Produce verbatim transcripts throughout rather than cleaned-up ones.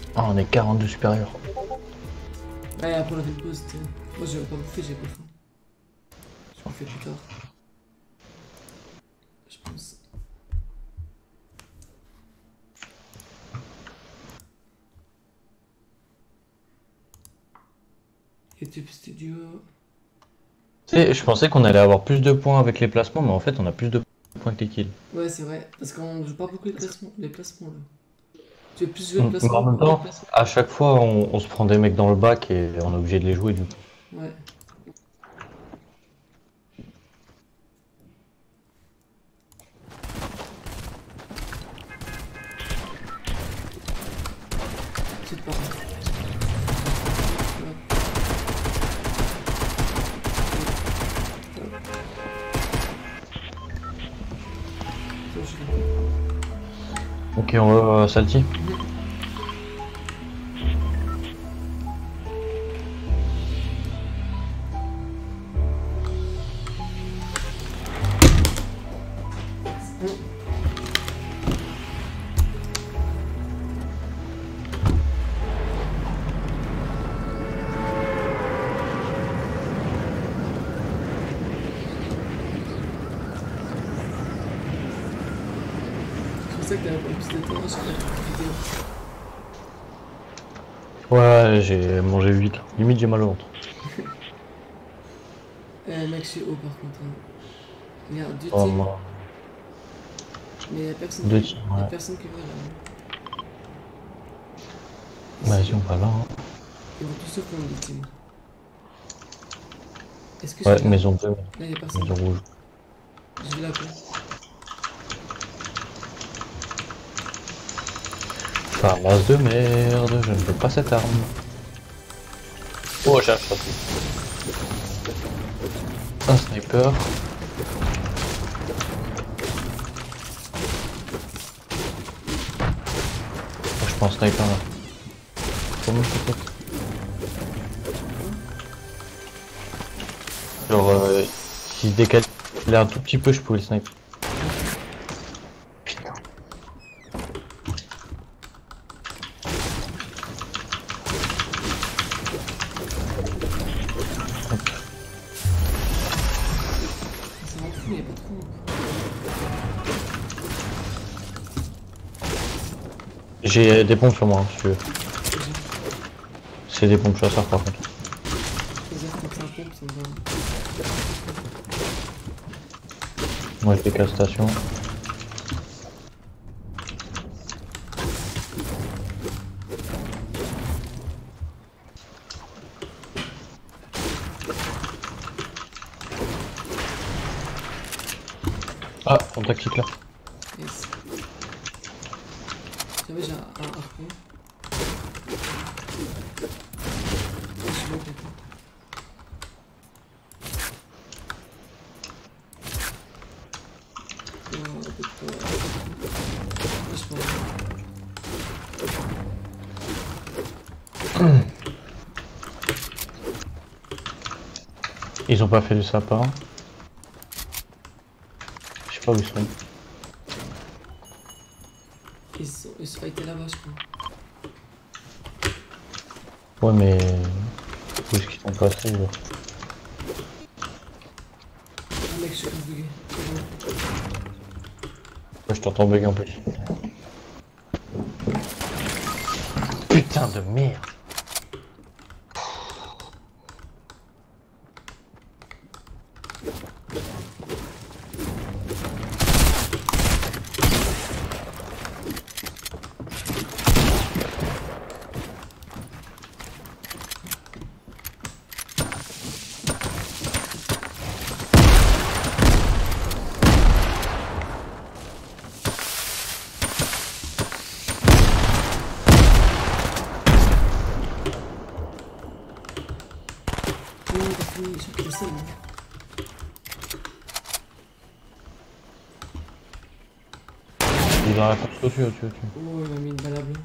Ah, on est quarante-deux supérieurs. Ouais, après on a fait une pause, t'sais. Moi j'avais pas bouffé, j'avais pas faim. Je m'en fais plus tard. Je pense. YouTube Studio. Tu sais, je pensais qu'on allait avoir plus de points avec les placements, mais en fait, on a plus de points que les kills. Ouais, c'est vrai. Parce qu'on joue pas beaucoup les placements, les placements là. Tu veux plus jouer de Mm. Mais en placements même que. temps, à chaque fois, on, on se prend des mecs dans le bac et on est obligé de les jouer du coup. Ouais. C'est pas grave. Ça, je l'ai. Ok, on va euh, Salty. C'est pour ça que t'avais pas plus de temps sur la vidéo. Ouais, j'ai mangé huit là. Limite, j'ai mal au ventre. Euh, mec, je suis haut par contre. Hein. Il y a deux Oh, teams, moi. mais il y a personne Deux qui, teams, il y a ouais. personne qui va là. Vas-y, Ici, on va là. Hein. ils vont tous se prendre les teams. Est-ce que je Ouais, vais là? maison deux, Là, il y a personne. maison rouge. Je vais là quoi? Enfin, masse de merde, je ne veux pas cette arme. Oh, j'ai un chapeau. Un sniper. Oh, je prends un sniper là. Comment peut-être? Genre, euh, s'il se décale un tout petit peu, je pouvais le sniper. Putain. Hop. Ça m'en fout, il y a pas trop. J'ai des pompes sur moi, hein, si tu veux. J'ai C'est des pompes chasseurs par contre. plaisir comme ça pompe, ça me va. Moi j'ai des castations. Ah, on tactique là. Yes. J'avais j'ai un, un harpon. Je suis bon quelqu'un. Je suis bon. Ils ont pas fait du sapin. Je sais pas où ils sont. Ils sont, ils sont été là-bas, je crois. Ouais mais... Où est-ce qu'ils sont passés là? Ah mec, je suis bugué. C'est bon. Moi je t'entends bugger en plus. Putain de merde. Oh, t'as fini, je suis tout seul. Hein. Il est dans la course au-dessus, au-dessus, au-dessus. Oh, il m'a mis une balle à blanc.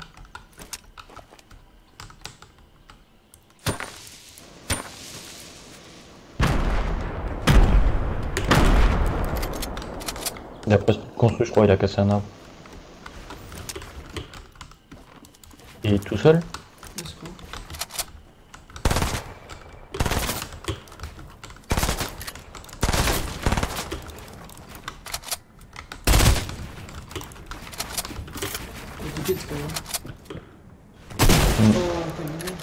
Il a presque construit, je crois, il a cassé un arbre. Il est tout seul? Ouais, je crois. Écoutez, c'est pas grave. Mm. Oh, quel mignon.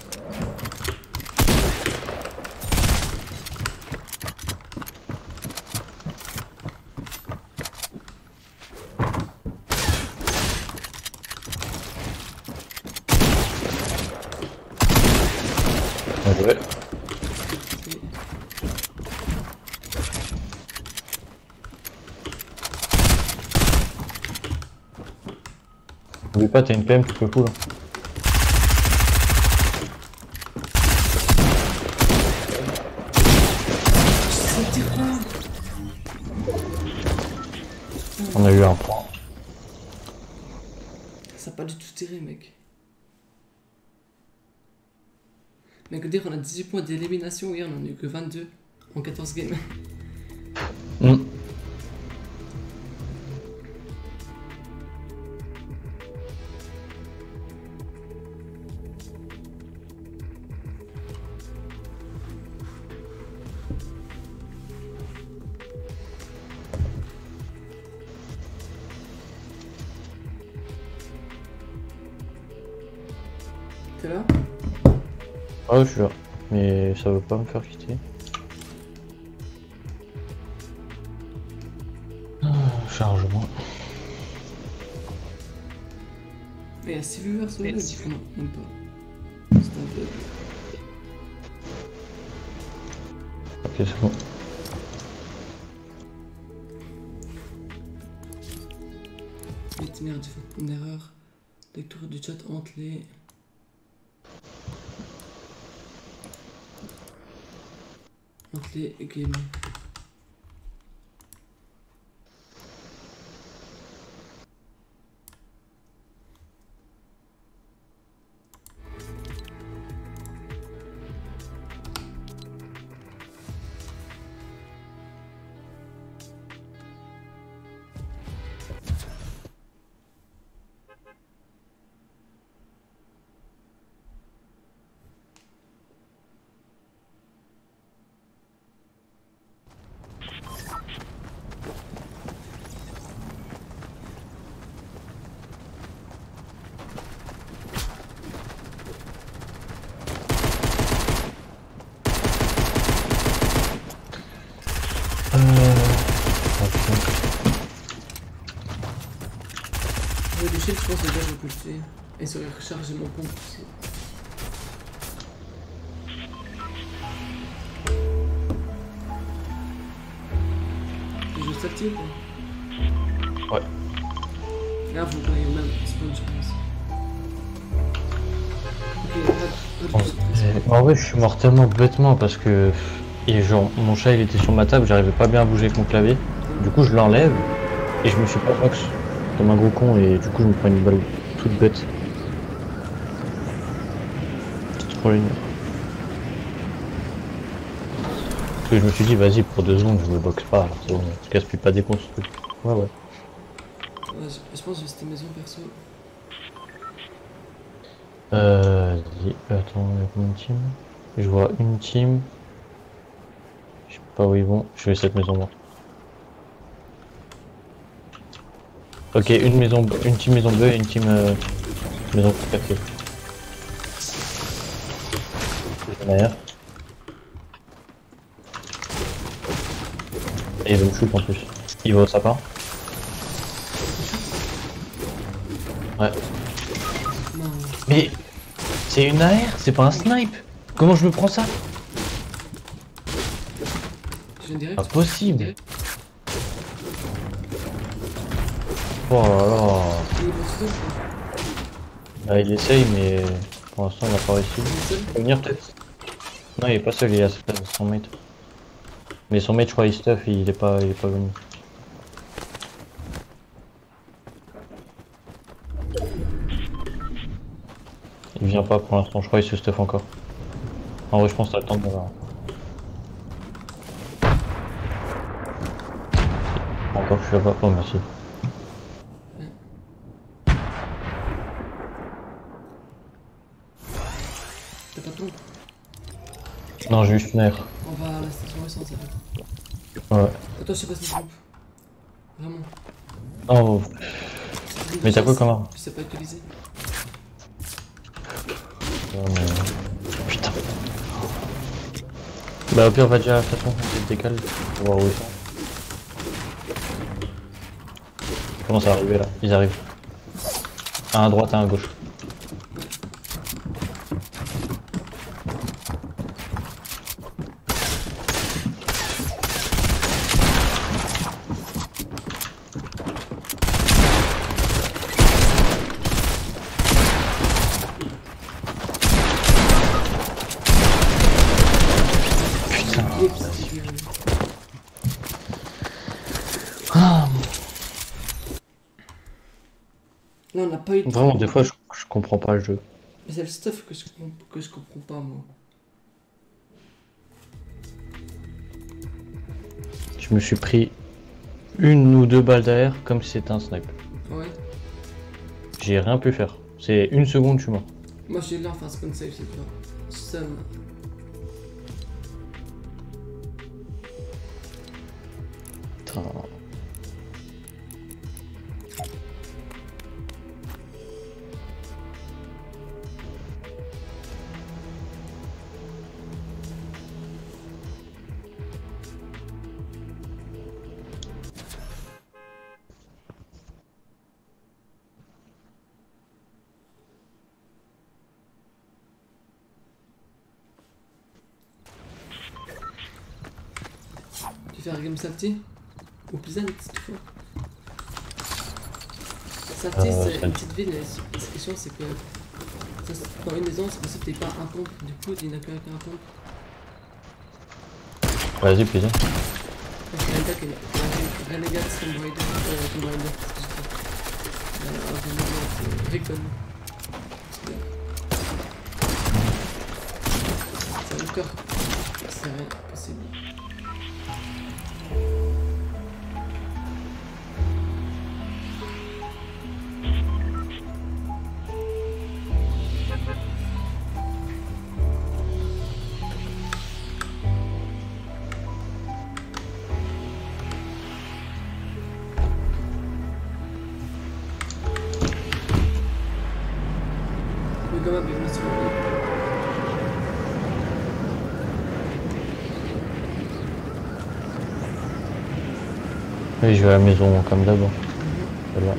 Ouais, ouais. Et- N'oublie pas, t'as une P M, tu peux cool. Ça tire pas. On a eu un point. Ça a pas du tout tiré, mec. Mec, dire on a dix-huit points d'élimination, hier on en a eu que vingt-deux en quatorze games. Mm. T'es là? Ah, je suis là. Mais ça veut pas me faire quitter. Ah, chargement. Mais il y a six viewers sur le live. Non, même pas. C'est un peu. Ok, c'est bon. Vite, merde, j'ai fait une erreur. Lecture du chat entre les. Entre les games. Je vais doucher, je pense déjà je vais coucher. Et ça va recharger mon compte aussi. Tu joues ça ou pas? Ouais. Là vous voyez au même spawn je pense. Ok, là, Je pense- Mais en vrai, je suis mort tellement bêtement parce que et genre, mon chat il était sur ma table, j'arrivais pas bien à bouger avec mon clavier. Du coup, je l'enlève et je me suis pas box comme un gros con et du coup, je me prends une balle toute bête. C'est trop génial. Parce que je me suis dit, vas-y, pour deux secondes, je me boxe pas. Alors, c'est bon, je casse plus pas des cons ce truc. Ouais, ouais. Ouais, je, je pense que c'était maison perso. Euh, vas-y, attends, il y a combien de team? Je vois une team. Je sais pas où ils vont. Je vais cette maison morte. Ok, une maison, une team maison bleue et une team euh, maison café. Derrière. Et il veut me shoot en plus. Il va au sapin. Ouais. Non, Mais c'est une A R, c'est pas un snipe. Comment je me prends ça? je viens direct. Pas possible. Oh là là. Il est pour tout Bah, il essaye mais pour l'instant il a pas réussi. il est seul. Il peut venir peut-être? Non, il est pas seul, il est à son mate. Mais son mate, je crois, il stuff, il est pas, il est pas venu. Il vient pas pour l'instant, je crois, il se stuff encore. En vrai, je pense que t'as le temps de l'avoir. Encore, je suis là-bas. Oh, merci. tombe. Non, j'ai eu Fnair. On va à la station essence avec. Ouais. Attends, je sais pas si c'est groupe. Vraiment. Oh. Mais t'as quoi comme arme? Je sais pas utiliser. Non, mais... Putain. Bah au pire, va déjà à la station, on se décale pour voir où ils sont. Comment ça arriver là? Ils arrivent. Un à droite, un à gauche. Là, on n'a pas eu de... Vraiment, des fois, je, je comprends pas le jeu. Mais c'est le stuff que je, que je comprends pas, moi. Je me suis pris une ou deux balles derrière comme si c'était un snipe. Ouais. J'ai rien pu faire. C'est une seconde, je suis mort. Moi, j'ai l'air face comme save, c'est toi. Seul. Putain. Tu fais un game Salty ou Pleasant cette fois. Salty, Euh, c'est Salty. une petite ville, et la question c'est que ça, dans une maison, c'est possible que t'aies pas un pompe, du coup il n'y en a qu'un qu'un pompe. Vas-y, plaisir. Parce que Renegade, il y a Renegade, Tomb Raider, euh, Tomb Raider, c'est ce que je dis. Euh, Renegade, c'est Recon. C'est encore, c'est rien possible. Le gamin, bienvenue sur le live. Oui, je vais à la maison comme d'abord. Voilà.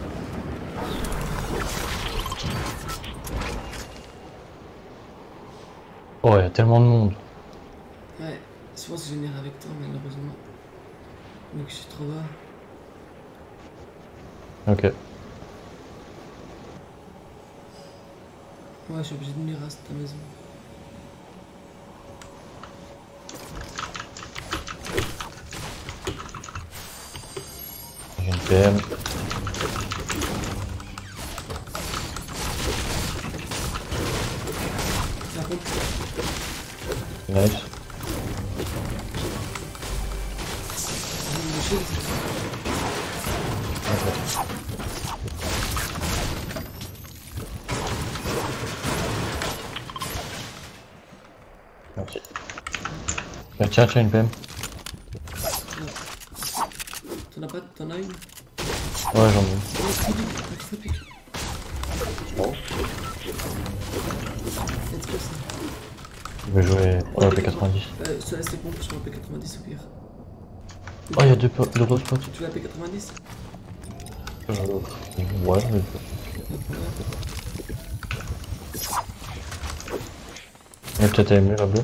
Oh, il y a tellement de monde. Ouais, je pense que je n'irai avec toi, malheureusement. Donc je suis trop bas. Ok. Ouais, je suis obligé de venir à ta maison. J'ai une P M. Ça compte. Nice. J'ai une chose. Merci. Bah, tiens, tiens, une P M. T'en as pas, t'en as une? Ouais, j'en ai une. Oh, trop pique, trop pique. Bon. Let's go, ça. Je vais jouer pour la P quatre-vingt-dix. Euh, sur la c'est bon, je prends la P quatre-vingt-dix au pire. Oh, il y a deux, po- deux gros spots. Tu veux la P quatre-vingt-dix? Euh, ouais, mais... Il y a peut-être aimé la bleue.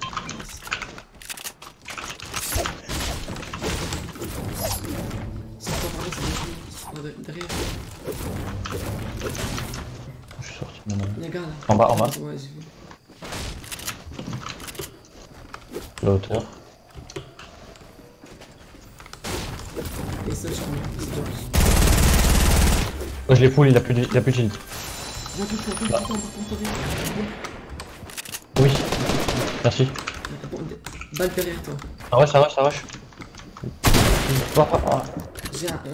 C'est pas par là, c'est derrière. Derrière. Je suis sorti maintenant. Il y a un gars là. En bas, en bas. Ouais, j'ai vu. La hauteur. Et ça, je suis en c'est top. Oh, je l'ai full, il a plus de, il a plus de shield. Viens, viens, viens, viens, viens, viens, viens, viens. Oui. Merci. Balle derrière toi. Ça rush, ça rush, ça rush. Oh, oh, oh. J'ai un. un...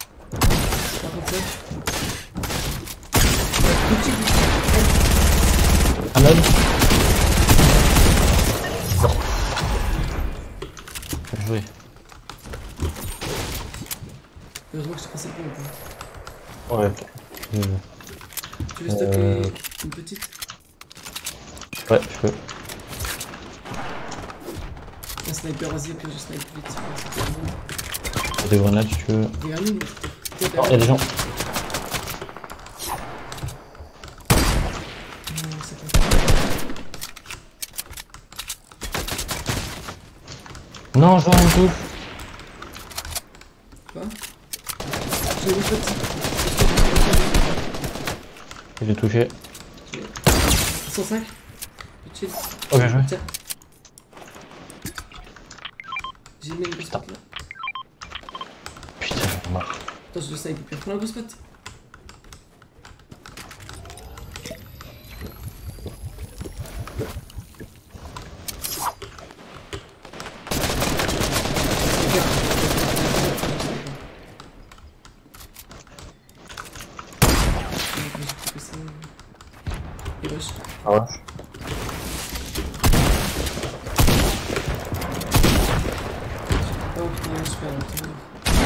Par contre, ça. Petit, Un homme. Bien joué. Heureusement que je t'ai passé le point. Ouais. Mmh. Tu veux stocker Euh... une petite? Ouais, je peux. Un sniper, vas-y, au pire, je snipe vite. T'as des grenades si tu veux. Des grenades? Non, y'a des gens. Non, c'est pas. Non, je vois un tout. Quoi? J'ai une petite. J'ai touché. cent cinq. Chill. Oh, bien joué. Tiens. J'ai mis une grosse spot là. Putain, j'en ai marre. Attends, je le snipe. Prends la grosse spot. Et rush. Ah ouais. Oh putain, je perds la tour.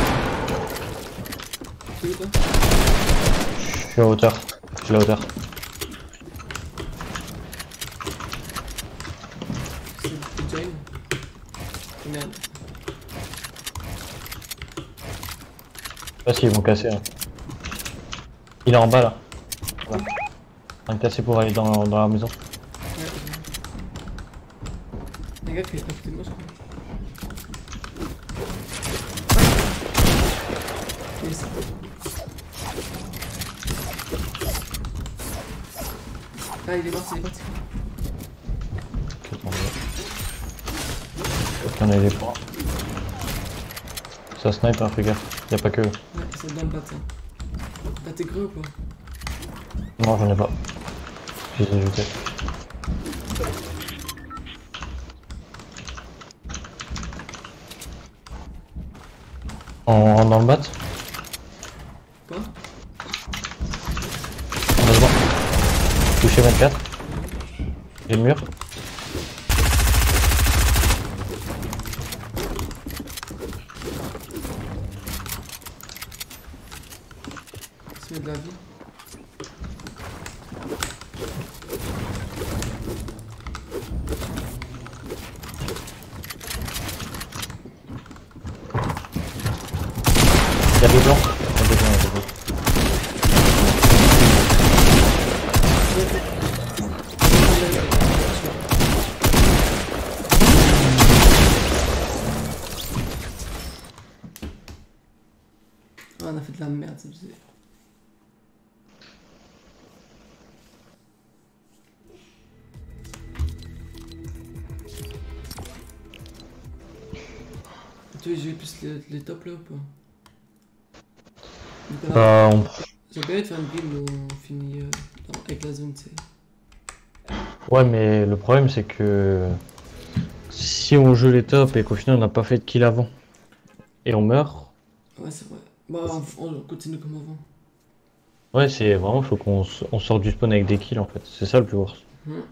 Tu es où toi? Je suis à hauteur. J'ai la hauteur. C'est Jane. Merde. Je sais pas s'ils vont casser. Hein. Il est en bas là. Voilà. Un casser pour aller dans, dans la maison. Ouais, les gars, qui est pas côté de moi, je crois. Yes. Ah, il est parti, il est parti. Ok, bon, ok, on a les points. Ça snipe, hein, fais gaffe. Y'a pas que. Ouais, ça te donne pas, tiens. T'as tes creux ou quoi? Non, j'en ai pas. Je les ai jetés. On rentre dans le bat. Quoi? On va se voir. Touché vingt-quatre. J'ai le mur. Se met de la vie. Y'a des blancs. Y'a des blancs, y'a des blancs. Ah, on a fait de la merde, ça me faisait. Tu veux jouer plus les, les tops là ou pas? Bah, on... J'ai bien envie de faire une game où on finit euh, dans, avec la zone, tu sais. Ouais, mais le problème c'est que si on joue les tops et qu'au final on n'a pas fait de kill avant et on meurt, Ouais, c'est vrai. Bah, on, on continue comme avant. ouais, c'est vraiment, faut qu'on s- on sorte du spawn avec des kills en fait. C'est ça le plus worst. Hum.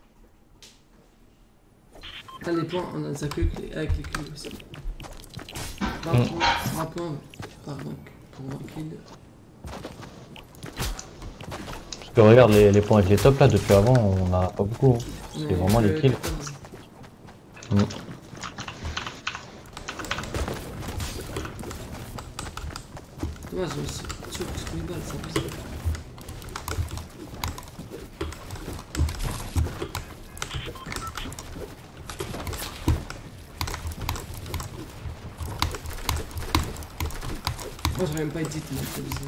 T'as les points, on a ça que avec les, avec les kills aussi. vingt Mm. points, vingt points par vingt, pour vingt kills. Parce que regarde les, les points avec les tops là, depuis avant, on n'a pas beaucoup. Hein. C'est Mais vraiment les que kills. quatorze. Mm. Dommage, j'ai aussi toujours plus de balles, c'est abusé. Moi j'aurais même pas été dit, mais c'est abusé.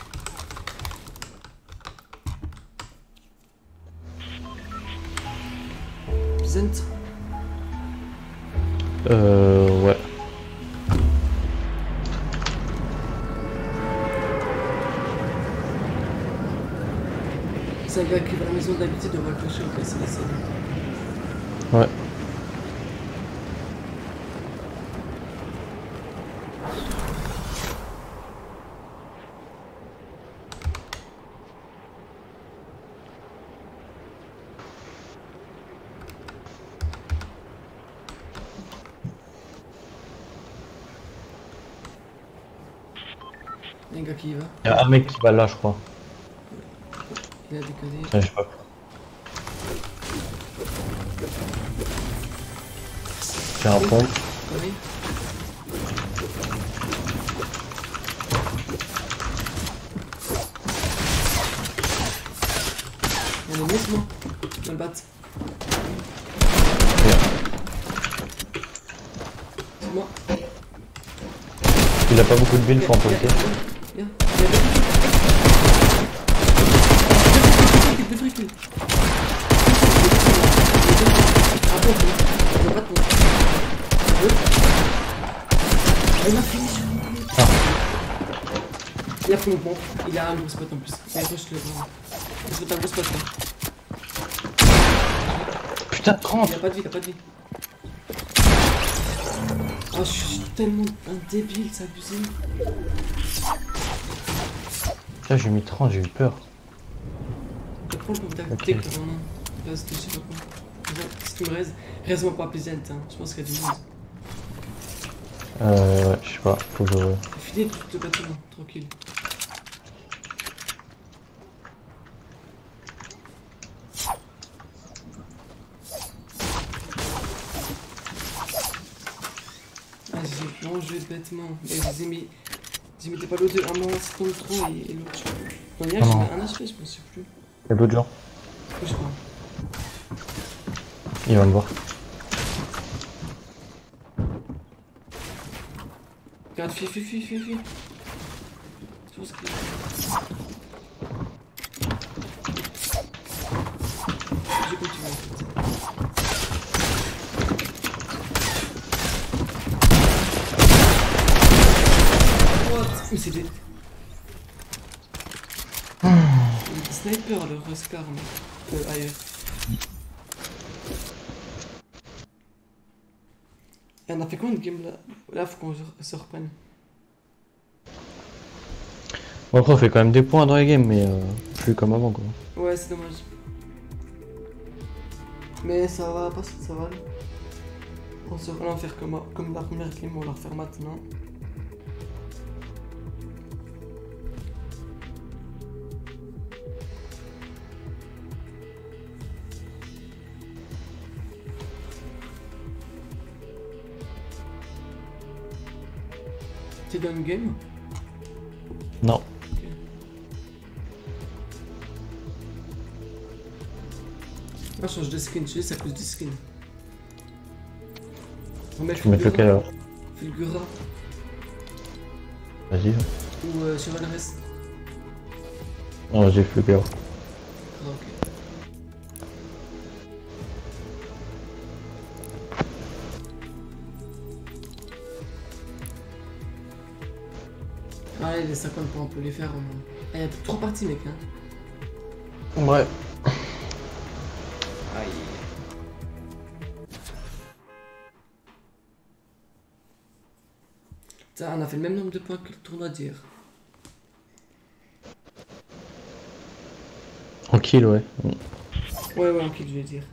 Zent. Euh, ouais. C'est un gars qui va à la maison d'habitude, on va le flasher au cas c'est la scène. Ouais. un gars qui y va. Il y a un mec qui va là, je crois. Il a déconné. Ouais, je sais pas. J'ai un pont. Oui. On est mieux, moi. Je vais le battre. C'est moi. Il a pas beaucoup de build, faut en profiter. Viens. Deux fric, deux fric. Ah bon, je vais pas te montrer. Il m'a fini sur mon coup. Ah. Il a pris mon pompe. Il a un gros spot en plus. Il rush le gros. Il se fait un gros spot là. Putain, trente. Il a pas de vie, il a pas de vie. Oh, je suis tellement un débile, c'est abusé. Là, j'ai mis trente, j'ai eu peur. Prends le contact Ok. dès que t'as un nom. Là, c'était je sais pas quoi. Si tu me raises, reste-moi pas plaisant, hein. Je pense qu'il y a du monde. Euh, ouais, je sais pas, faut que je... Finis tout le bâtiment, tranquille. Ah, j'ai vraiment joué bêtement. Et je les ai mis. J'ai mis des ballots de un moment, c'est tombe trop et, et l'autre. Non, hier, j'ai Non. mis un H P, je pense plus. Il y a d'autres gens. Je sais pas. Il va me voir. Regarde, fuis, fuis, fuis, fuis, fuis. Je pense que. J'ai continué en fait. What? Mais c'est des. Des snipers, le Roscar, mais. Euh, ailleurs. Et on a fait combien de games là? Là, faut qu'on se reprenne. Bon, après, on fait quand même des points dans les games, mais euh, plus comme avant, quoi. Ouais, c'est dommage. Mais ça va passer, ça va aller. On se va en faire comme, comme la première game, on va la refaire maintenant. T'es dans une game? Non. Ok. Ah, je change de skin, je sais, c'est à cause du skin. On met Tu peux mettre lequel alors? Fulgura Vas-y. ou euh, Chevaleresque. Non, vas-y, fais le gars. Ah, ok. Allez, les cinquante points, on peut les faire au moins. Il y a trois parties, mec. Hein. Ouais. Aïe. Ça, on a fait le même nombre de points que le tournoi d'hier. En kill, ouais. Ouais, ouais, en kill, je vais dire.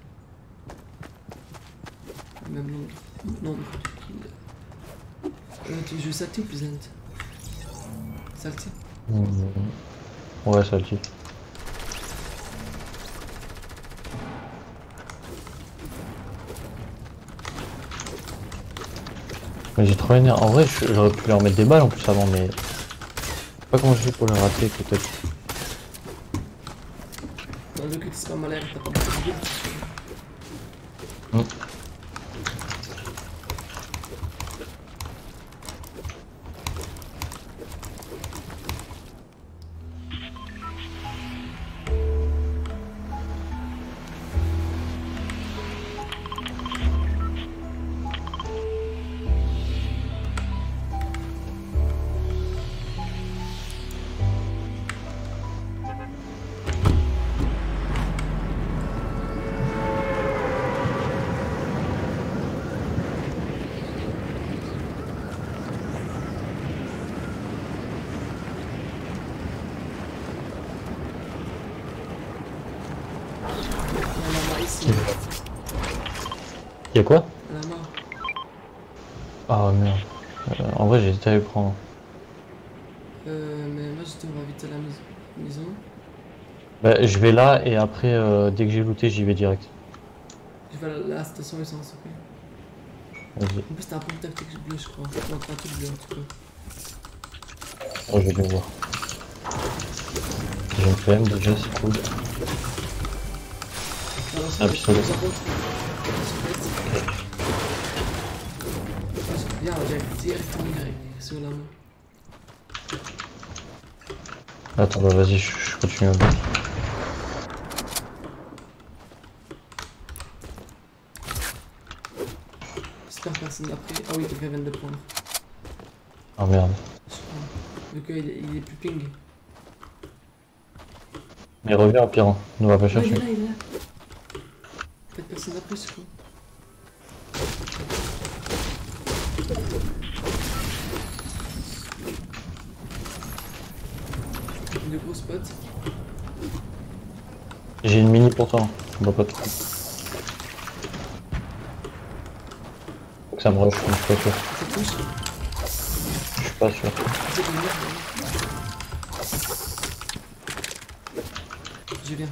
Le même nombre, nombre de kills. Euh, tu joues salty ou plaisant? Salty. Mmh. Ouais, ça le dit. Mais j'ai trop énervé. En vrai, j'aurais pu leur mettre des balles en plus avant, mais. Je sais pas comment je fais pour les rater, peut-être. Dans le que c'est pas mal l'air, t'as pas beaucoup de build. Mmh. Y'a quoi? À la mort. Ah merde. Euh, en vrai, j'ai hésité à le prendre. Euh, mais moi j'étais on va vite à la maison. maison. Bah, je vais là et après, euh, dès que j'ai looté, j'y vais direct. Je vais à la, la station essence, ok. Vas-y. En plus t'as un point tactique bleu je crois. Non, pas un truc bleu en tout cas. Oh, je vais bien voir. J'ai une flemme déjà, c'est cool. Alors, Ah, pistolet. Regarde, j'ai directement direct sur la main. Attends, bah vas-y, je, je continue un peu. J'espère que personne l'a pris. Ah oui, quelqu'un vient de le prendre. Ah merde. Je crois. Vu qu'il est, il est plus ping. Mais reviens à Piran, ne va pas Ah, il chercher. est là, il est là. Peut-être personne l'a pris, je crois. De gros spots. J'ai une mini pour toi, hein. On va pas trop. Faut que ça me rush, je suis pas sûr. Ça touche. Je suis pas sûr. C'est de merde. Je viens.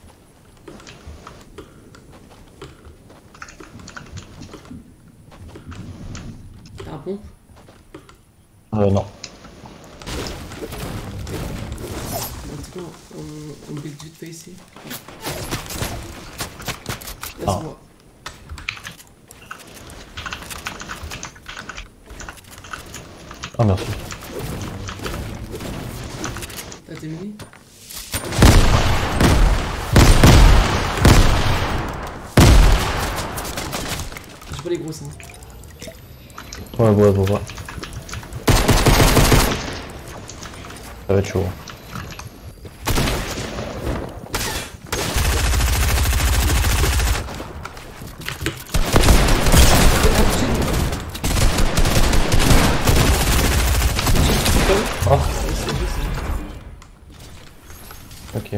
T'as un pompe? Euh, non. En tout cas, on, on build vite fait ici. Là, Ah. c'est moi. Ah, merci. T'as tes mini? J'ai pas les grosses, hein. Ouais, ouais, ouais, ouais. Ça va être chaud. Oh, ok.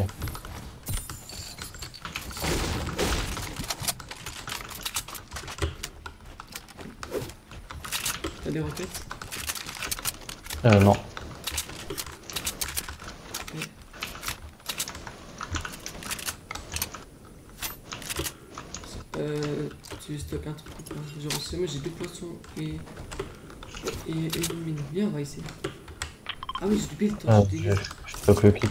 T'as des roquettes? Euh, non. Euh, tu stockes un truc ou pas? Genre, c'est moi j'ai deux poissons et. et, et une mine. Viens, on va essayer. Ah oui, j'ai du build, toi, Ah, j'ai je, des. je stocke le kit.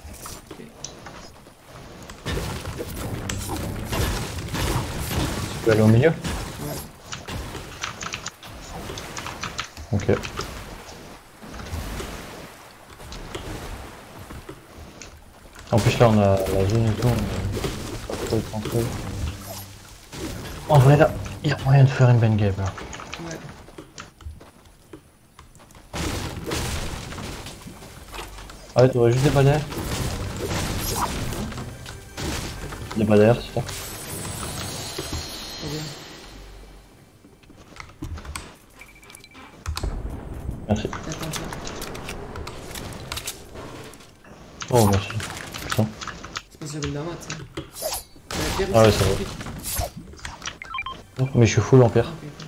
Tu peux aller au milieu? Ouais. Ok. En plus là on a la zone et tout, on est pas trop tranquille. En vrai là, il y a moyen de faire une bonne game là. Ouais. Ah ouais, t'aurais juste des balles derrière? Des balles derrière, c'est ça? Trop bien. Merci. Attends, ça. Oh merci. Putain. C'est parce que j'avais de la maths. Hein. Euh, Pierre, Ah ouais, ici, ça va. vite. Mais je suis full en Ah, pierre. ok, ok.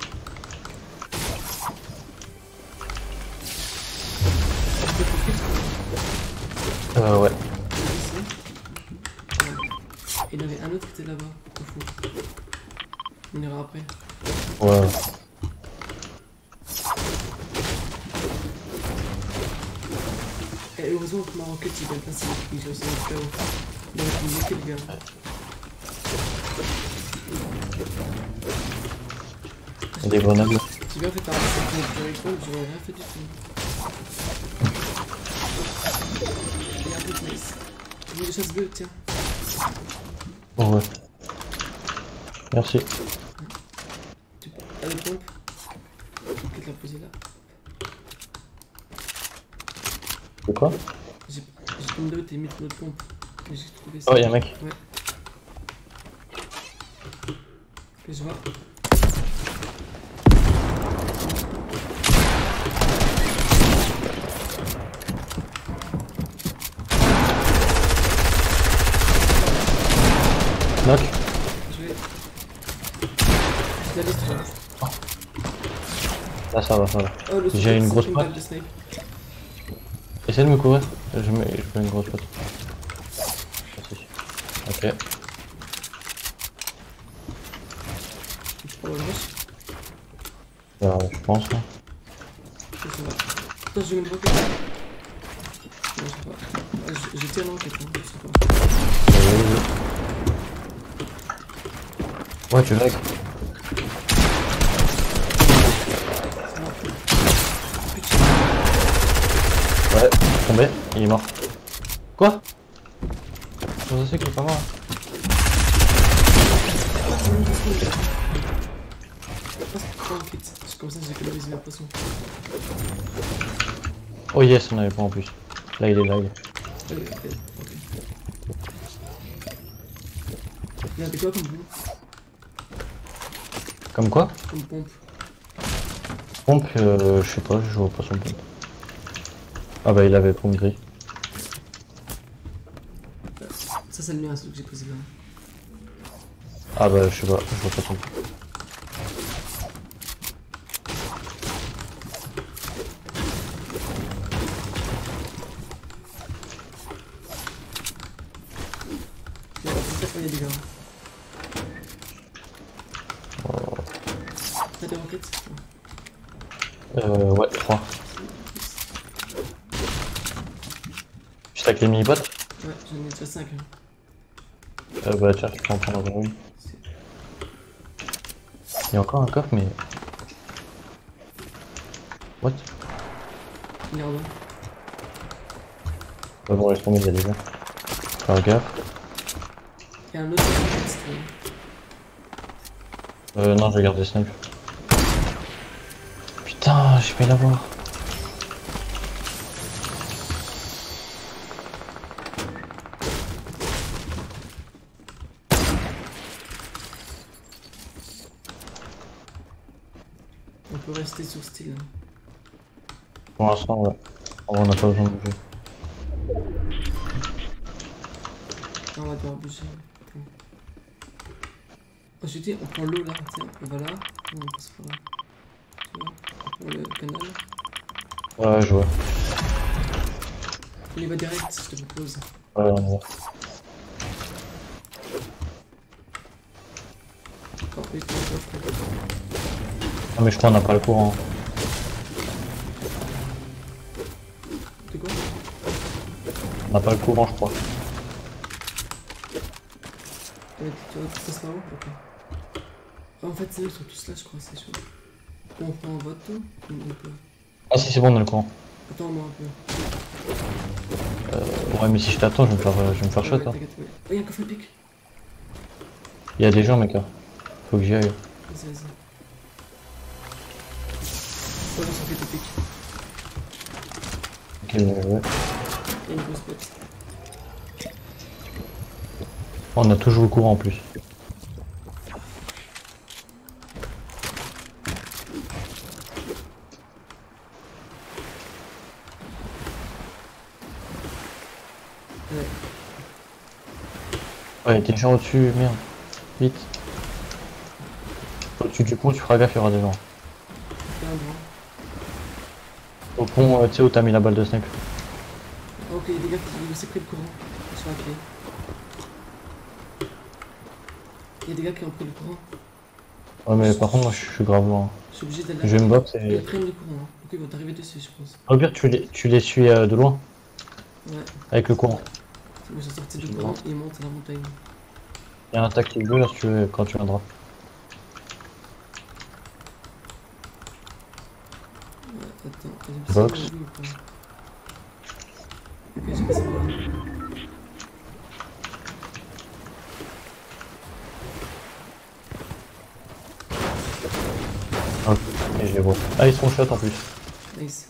Je peux profiter, Euh ouais. ici. Ouais. Il y en avait un autre qui était là-bas, au fond. On ira après. Ouais. Et heureusement que ma roquette il vient de passer depuis que j'ai aussi un K O. Donc il est quel gars. Il y a des grenades là. J'ai bien fait par rapport à mon répondre, j'aurais rien fait du tout. Et un peu de nice. J'ai des choses bleues, tiens. Oh ouais. Merci. Tu peux. T'as des pompes? Peut-être la poser là. C'est quoi? J'ai j'ai tombé de tes mythes notre pompe. Et j'ai trouvé ça. Oh y'a un mec. Ouais. Et je vois. Knock. Je vais. Je l'avais déjà. Là ça va, ça va. Oh, le J'ai une snipe, grosse c'est patte. balle de snipe. Essaye de me couvrir. Je mets, je mets une grosse pote. Merci. Ok. Tu prends la grosse? Euh, je pense. Hein. Ok, ça va. Attends, je vais me bloquer. Non, je sais pas. Ah, je- j'ai tiré l'enquête, hein, je sais pas. Ouais, tu lag. Ouais, tombé, il est mort. Quoi? Je sais qu'il est pas mort. Pas en kit. C'est comme ça que j'ai colorisé la poisson. Oh yes, on avait pas en plus. Là il est lag. Ok, ok, ok. Il y avait quoi comme pompe? Comme quoi? Comme pompe. Pompe, euh, je sais pas, je joue pas son pompe. Ah bah il avait pompe gris. Ça, c'est le mien, c'est celui que j'ai posé là. Ah bah je sais pas, je vois pas son pompe. Il y a peut-être pas, il y a des gars. Oh. T'as des roquettes? Euh, ouais, trois. Tu t'as que les mini-potes? Ouais, j'en ai déjà cinq. Hein. Euh, bah tiens, je peux en prendre une. Il y a encore un coffre mais... What? Il est en bas. Bah bon, laisse tomber, il y a des gens. Faire gaffe. Il y a un autre roquette, si tu veux. Euh, non, je vais garder snipe. Putain, j'ai failli l'avoir. On peut rester sur style. Hein. Pour l'instant, ouais. En vrai, on n'a pas besoin de bouger. Là, on va devoir bouger. Ensuite, on prend l'eau là, tiens, on va là. Non, on passe par là. Tu vois, on prend le canal. Ouais, je vois. On y va direct, je te propose. Ouais, on y va. Oh, oui, je te propose. Ah mais je crois qu'on n'a pas le courant. De quoi? On n'a pas le courant, je crois. Ouais, tu vois, tu passes là-haut? Ok. Ah, en fait, c'est eux, ils sont tous là, je crois, c'est chaud. On prend un vote, ou on peut. Ah si, c'est bon, on a le courant. Attends-moi un peu. Euh, ouais, mais si je t'attends, je vais me faire, je vais me faire Ouais, shot. ouais, Hein. t'inquiète, ouais. Oh, y'a un coffre pic. Il y a des gens, mec. Hein. Faut que j'y aille. Vas-y, vas-y. Ouais, on s'en fait des pics. Ok, mais ouais. Y'a une grosse pote. On a toujours le courant en plus. Ouais. Ouais, il y a des gens au-dessus, merde. Vite. Au-dessus du pont, tu feras gaffe, il y aura des gens. Y'a un grand. Au pont, euh, tu sais où t'as mis la balle de snipe. Ah, ok, y'a des gars qui ont aussi pris le courant. Sur la clé. Y'a des gars qui ont pris le courant. Ouais, mais par contre, moi, je suis grave loin. Je suis obligé d'aller. Je vais me box Ils et... prennent le courant. Hein. Ok, ils vont t'arriver dessus, je pense. Au pire, tu les, tu les suis euh, de loin, Ouais. avec le courant. Ils sont sortis du Je courant, vois. ils montent à la montagne. Il y a un tactique bleu là, si tu veux, quand tu viendras. Ouais, attends, j'ai Box. passé ou pas? Ok, j'ai passé par là. Ok, et je les vois. Ah, ils sont shot en plus. Nice.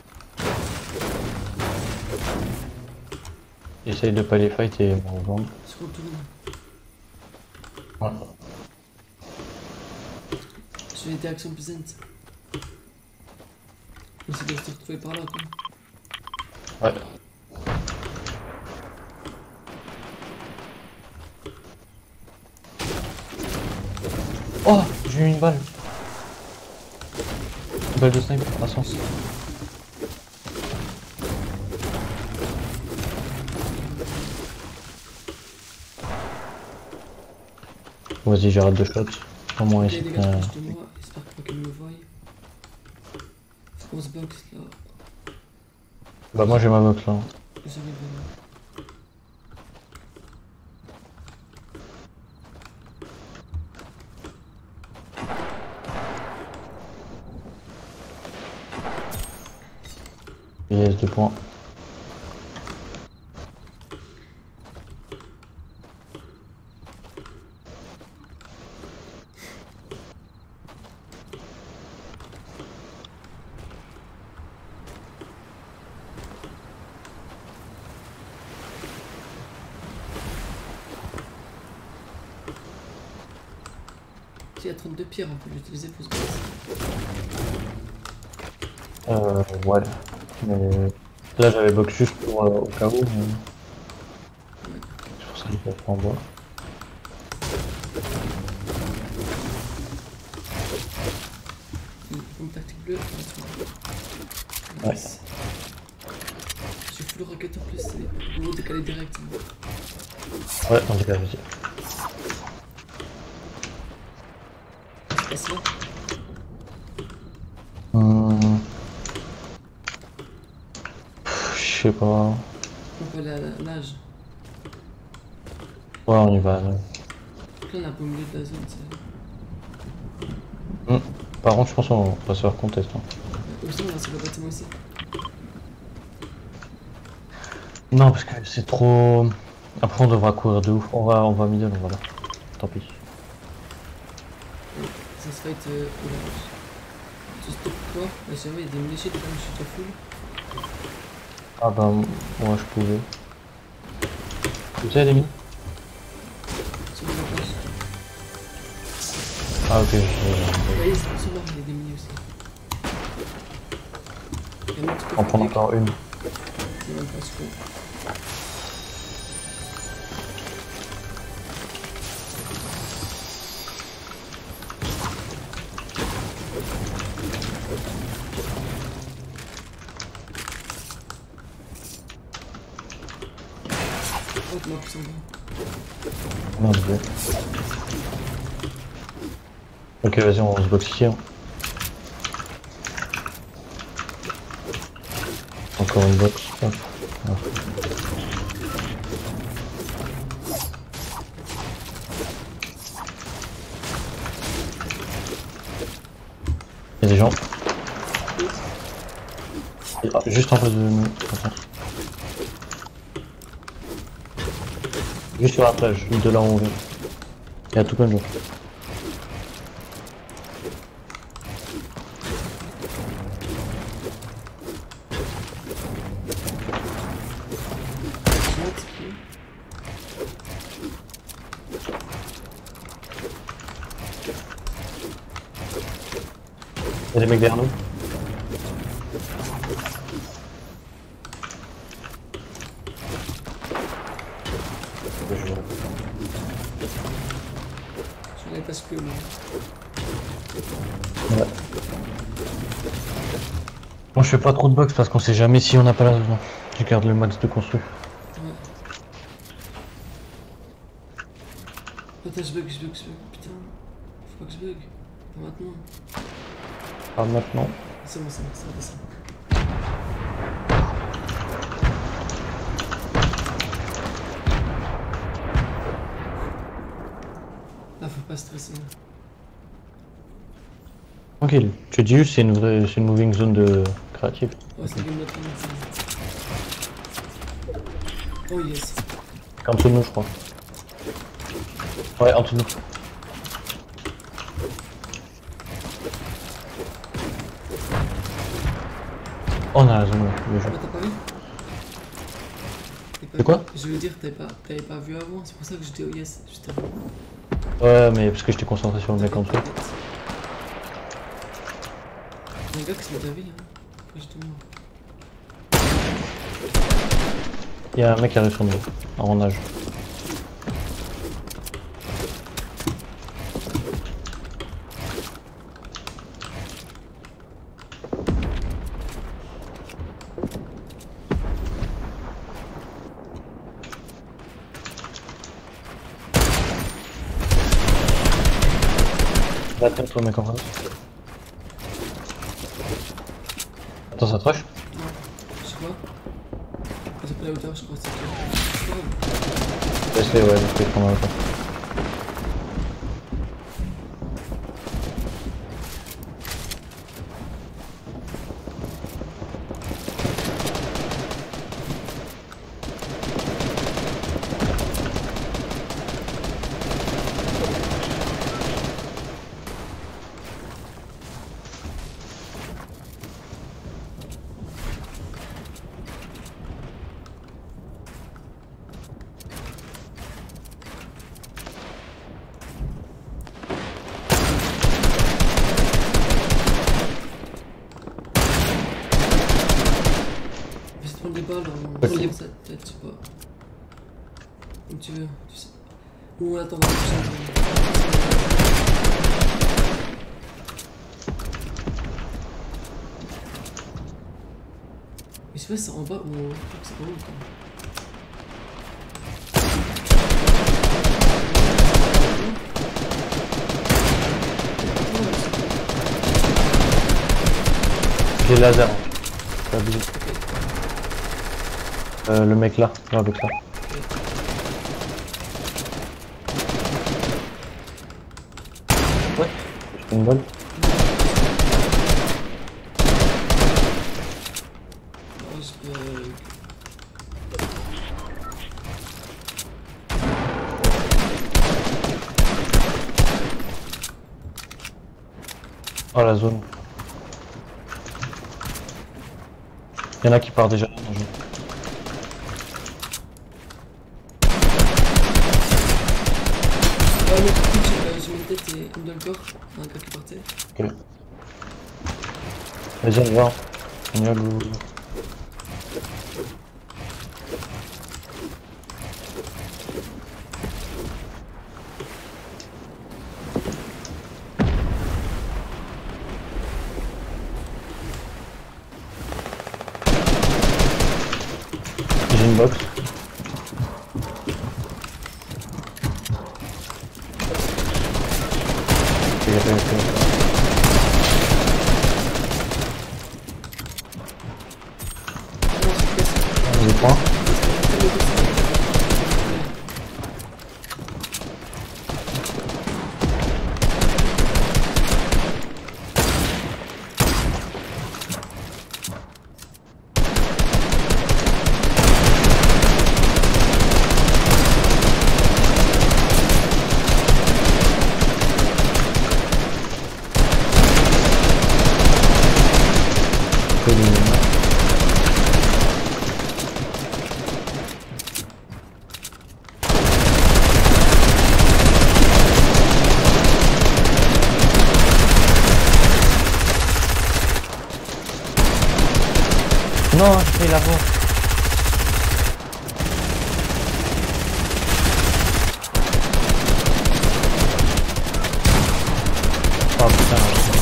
Essaye de pas les fight et me revendre. Je retourne. Ouais. Je fais des directions peasant. On essaie de se retrouver par là, quoi. Ouais. Oh, j'ai eu une balle. Une balle de snipe, attention. Vas-y, j'arrête de shot. Au moins Ok, ici. les gars, Euh... proche de moi. J'espère pas qu'elle me voie. Faut qu'on se boxe là. Bah, moi j'ai ma box là. J'arrive là. Yes, deux points. Il y a trente-deux pierres, on peut l'utiliser pour se boxer. Euh, ouais. Mais là j'avais box juste pour euh, au cas où. Mais... Ouais. C'est pour ça qu'il faut pas en bois. Une, une tactique bleue. Ouais. Nice. J'ai full rocket en plus, c'est vous décaler direct. Ouais, en tout cas, vas-y. Je passe là. Hum... Je sais pas. On peut aller à la nage. Ouais, on y va. Là, Là, on a pas au milieu de la zone, c'est. hum. Par contre, je pense qu'on va se faire contest. Hein. Aussi, on va sur le bâtiment ici. Non, parce que c'est trop. Après, on devra courir de ouf. On va, on va middle, on va là. Tant pis. Ouais, ça se fight euh, au large. Tu stop quoi? Bah, c'est vrai, il y a des méchés dedans, je suis déjà full. Ah bah, moi je pouvais. Tu sais, les mines? Sur la plage. Ah, ok. Je... Ouais, c'est sur là, il y a des mini aussi. Il y a un autre On prend coffre. encore une. C'est même pas sûr. Oh, tu m'as poussé en bas. Non, désolé. Ok, vas-y, on se boxe ici. Hein. Encore une box. Hop. Ah. Il y a des gens. Ah, juste en face de nous. Attends. Juste sur la plage, de là où on vient. Il y a tout plein de gens. Il y a des mecs derrière nous. Je n'ai pas ce que moi. Ouais. Moi je fais pas trop de box parce qu'on sait jamais si on n'a pas la zone. Je garde le max de construit. Ouais. Attends, je bug, je bug, je bug. Putain. Faut pas que je bug. Pas maintenant. Pas maintenant. C'est bon, c'est bon, c'est bon, c'est bon. Là, faut pas stresser. Tranquille. Tu dis juste c'est une vraie, c'est une moving zone de créative. Ouais, c'est game mode. Oh yes. En dessous de nous je crois. Ouais, en dessous de nous. Oh, on a la zone, ouais, le jeu. Ah, t'as pas vu? C'est quoi? Je veux dire, t'avais pas, t'avais pas vu avant, c'est pour ça que j'étais oh yes, juste avant. Ouais, mais parce que j'étais concentré sur le mec en dessous. Un gars qui se met ta vie, hein. Après, je te mens. Il y a un mec qui arrive sur nous, en nage. Là, t'es toi, mec, en face. Attends, ça te rush? Non, je sais pas. Ah, c'est pas la hauteur, je crois que c'est ça. Oh. Laisse-les, ouais, laisse-les prendre la hauteur. Prendre des balles, on Ok. relève sa tête, je sais pas. Comme tu veux, tu sais. Ou on attend, on va changer. Mais je sais pas si c'est en bas ou en haut. Je crois que c'est en haut quand même. J'ai le laser. C'est abusé. Euh, le mec là, là avec ça. Ouais, j'ai une balle. Oh, je peux... Oh la zone. Y'en a qui part déjà dans le jeu. Ouais, l'autre truc, euh, j'ai mis une tête et une dans le corps. Un gars qui partait. Ok. Vas-y, on y va. On y va, go. J'ai une box. Ok, ok, ok. Non, c'est cassé. On les prend. Non, j'ai pris la voix. Oh putain.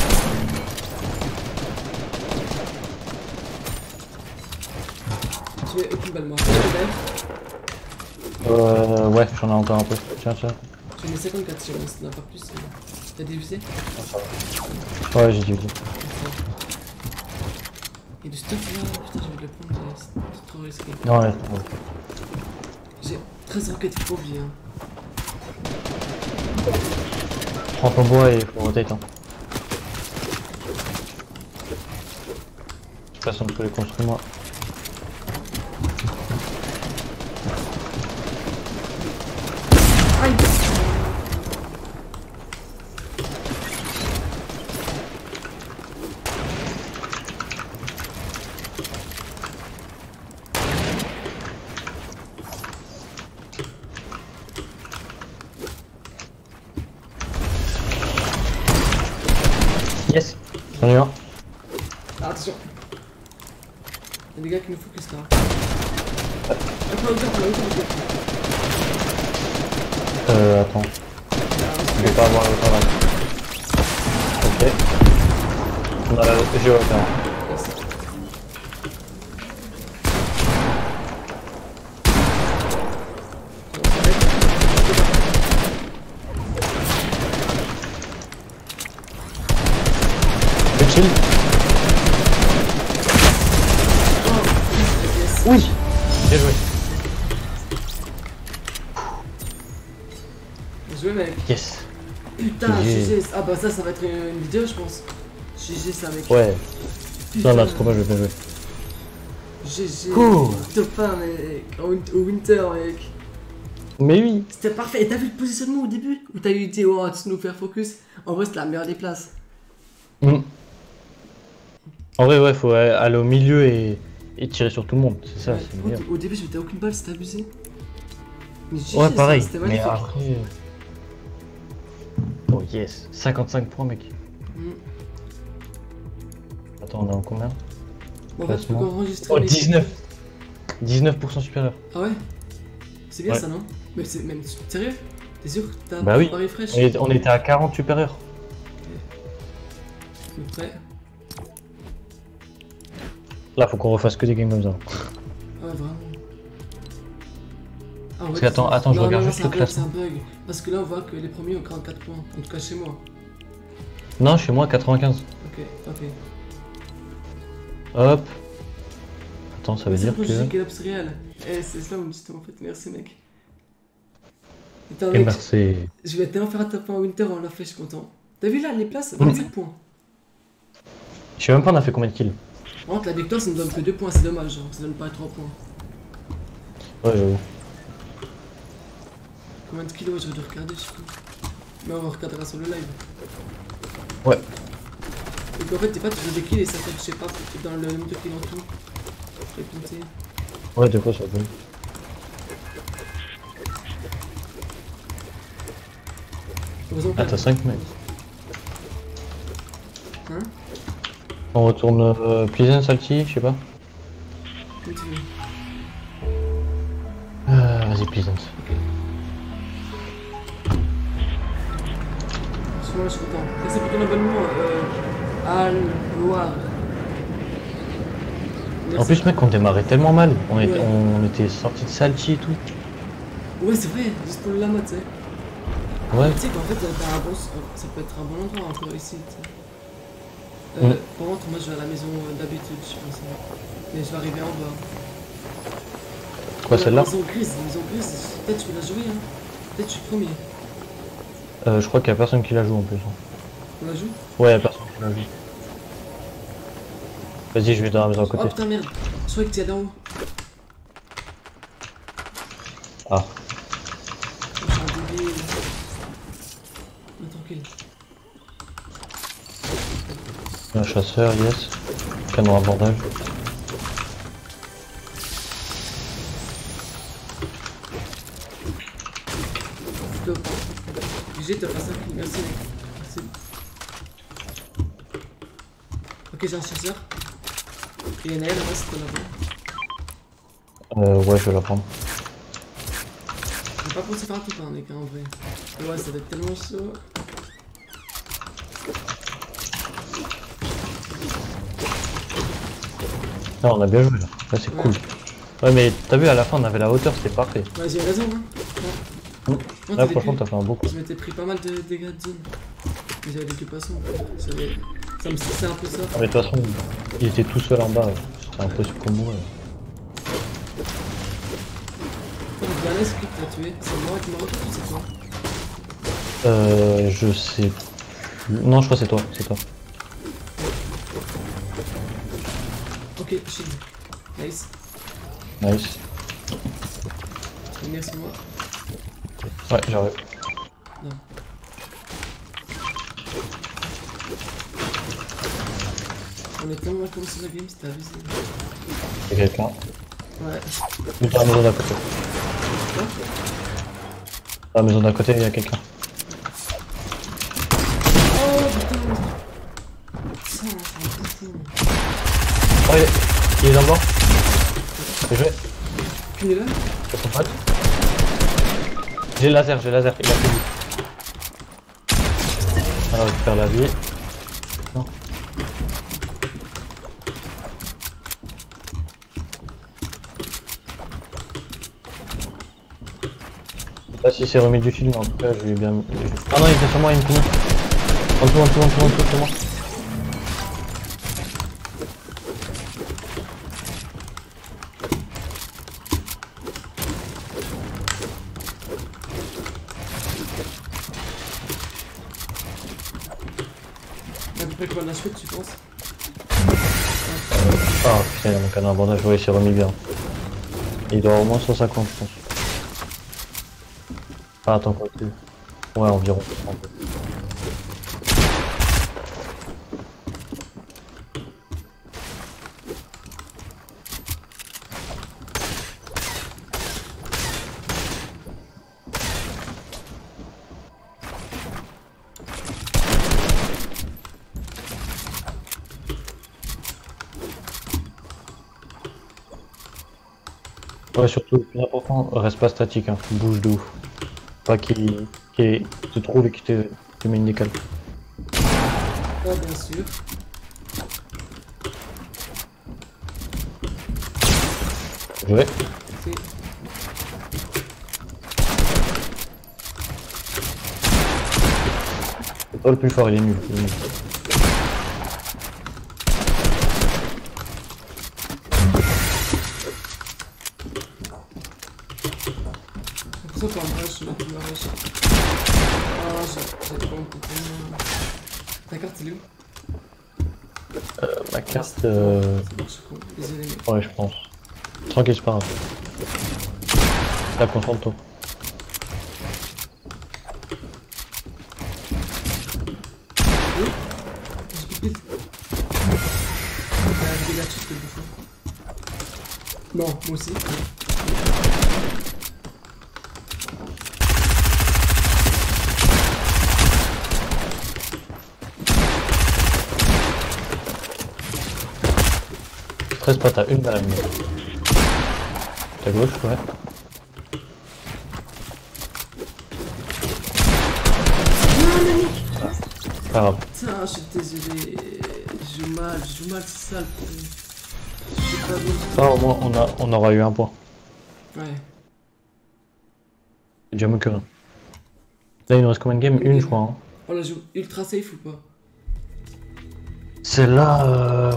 Je mets aucune balle, moi. Euh, ouais, j'en ai encore un peu. Tiens, tiens. J'en ai cinquante-quatre, si on n'a pas plus. euh. T'as divisé? Ouais, j'ai divisé. Et du stuff là, putain, j'ai envie de le prendre, mais c'est trop risqué. Non, ouais. J'ai treize roquettes, il faut oublier. Hein. Prends ton bois et faut rotate. Hein. De toute façon, je peux les construire moi. Aïe! Yes, on y va. Ah, attention! Y'a des gars qui nous focus là. Prends la hauteur, prends la hauteur, hauteur. Euh, attends. Je vais pas avoir le temps là. Ok. On a la j'ai le temps. shield. Oh, yes. Oui. Bien joué. Bien joué, mec. Yes. Putain, G G. G G. Ah bah ça, ça va être une, une vidéo, je pense. G G, ça, mec. Ouais. Putain. Non, là, c'est trop mal, je vais bien jouer. G G. Ouh. Top un, mec. Au, au winter, mec. Mais oui. C'était parfait. Et t'as vu le positionnement au début? Où t'as eu dit, oh, tu nous faire focus? En vrai, c'était la meilleure des places. Mm. En vrai, ouais, faut aller au milieu et, et tirer sur tout le monde. C'est ça, Ouais, c'est au, bien. au début, je mettais aucune balle, c'était abusé. Mais G G, Ouais, ça, pareil. c'était Mais magnifique. après. Oh yes. cinquante-cinq points, mec. Mm. Attends, on est en combien? Bon, en fait, tu peux Classement. enregistrer. Oh, les- dix-neuf. dix-neuf pour cent supérieur. Ah ouais? C'est bien Ouais. ça, non? Mais c'est même sérieux? T'es sûr que t'as Bah oui. pas refresh? On, est- on était à quarante supérieur. Je suis prêt. Là, faut qu'on refasse que des games comme ça. Ah ouais, vraiment. Ah ouais, Parce qu'attends, attends, je non, regarde non, juste c'est le un bug, c'est un classement. bug. Parce que là, on voit que les premiers ont quarante-quatre points. En tout cas, chez moi. Non, chez moi, quatre-vingt-quinze. Ok, ok. Hop. Attends, ça veut dire que. C'est l'ops réel. Eh, c'est ça mon système en fait. Merci, mec. Attends, Et mec, merci. je vais tellement faire un top un Winter, on l'a fait, je suis content. T'as vu là, les places, Mm. vingt-cinq points. Je sais même pas, on a fait combien de kills. Par contre, la victoire, ça ne donne que deux points, c'est dommage. Genre, ça donne pas trois points. Ouais, j'avoue. Combien de kilos j'aurais dû regarder, je sais pas. Mais on regardera sur le live. Ouais. Donc en fait, t'es pas toujours des kills et ça fait, je sais pas, dans le nombre de kills en tout. Je vais compter. Ouais, des fois, ça peut. Heureusement Ah, pas. t'as cinq mecs. Hein? On retourne euh, Pleasant, Salty, je sais pas. Continue. Euh, Vas-y, Pleasant. Franchement, je suis content. Merci pour ton abonnement, euh, Al Loire. En plus, mec, on démarrait tellement mal. On, était- Ouais. on était sorti de Salty et tout. Ouais, c'est vrai, juste pour le lama, tu sais. Ouais. Tu sais qu'en fait, t'as un bon, ça peut être un bon endroit encore ici, tu sais. Euh, Mm. Par contre, moi je vais à la maison euh, d'habitude, je pense. Mais je vais arriver en bas. Quoi, celle-là? La maison grise, la maison grise, peut-être tu peux la jouer, hein. Peut-être je suis premier. euh, Je crois qu'il y a personne qui la joue en plus. hein. On la joue? Ouais, y a personne qui la joue. Vas-y, je vais dans la maison à Oh côté. putain, merde. Je croyais que tu y d'en haut. Ah. Je suis un débile. Mais tranquille. Un chasseur, yes. Canon abordage. Top. G G, t'as passé un kill, merci mec. Merci. Ok, j'ai un chasseur. Et Naël, là, c'est quoi là-bas? Euh, ouais, je vais la prendre. J'ai pas pensé faire un top un mec, hein, en vrai. Mais ouais, ça va être tellement chaud. Non, on a bien joué là. Là, c'est Ouais. cool. Ouais, mais t'as vu, à la fin, on avait la hauteur, c'était parfait. Ouais, j'ai raison, hein. Mm. Moi, Là, t'as franchement, vécu- t'as fait un beau coup. Je m'étais pris pas mal de dégâts de zone. Mais j'avais des poissons. Ça, ça me stressait un peu ça. Ah, mais de toute façon, il était tout seul en bas. C'était impossible pour mourir. Le dernier script que t'as tué, c'est moi qui m'a retrouvé ou c'est toi? Euh, je sais plus. Non, je crois que c'est toi, c'est toi. Ok, shield. Nice. Nice. Tu peux venir sur moi. Ouais, j'arrive. Non. On est tellement mal commencé la game, c'était abusé. Y'a quelqu'un. Ouais. Mais dans la maison d'à côté. Quoi? Dans la maison d'à côté, il y a quelqu'un. Oh putain! Putain, c'est un bouffon. Oh, il est, il est dans le bord. Bien joué. Tu es là? C'est son pote. J'ai le laser, j'ai le laser, il a fait lui. Alors, je vais faire la vie. Non. Je sais pas si c'est remis du film, mais en tout cas, je lui ai bien. Ah non, il était sur moi, il me connaît. En dessous, en dessous, en dessous, en dessous, c'est moi. Après quoi, la chouette, tu penses? Ah putain, il y a mon canon à bandage, ouais, il s'est remis bien. Il doit avoir au moins cent cinquante, je pense. Ah, attends, quoi que. Ouais, environ. Ouais, surtout, le plus important, reste pas statique, hein. Bouge de ouf. Pas qu'il qu'il te trouve et qu'il te, te met une décale. Ah, bien sûr. Ouais. C'est... C'est pas le plus fort, il est nul. Il est nul. C'est pour ça qu'en vrai, je suis là pour la recherche. Ah, j'ai j'ai pas compris. Ta carte, elle est où? Euh, ma carte. Euh... C'est bon, je suis con. Désolé, mec. Ouais, je pense. Tranquille, c'est pas grave. Là, concentre-toi. Oui. J'ai pipé. Ah, je dégage tout ce que je bouffon. Non, moi aussi. Stresse pas, t'as une balle à me mettre. Ta gauche, ouais. Pas grave. Putain, je suis désolé. Je joue mal, je joue mal, c'est ça le problème. J'ai pas vu. Ça, au moins, on, a, on aura eu un point. Ouais. C'est déjà mieux que rien. Là, il nous reste combien de games? Une, je crois. Hein. On la joue ultra safe ou pas? Celle-là, euh...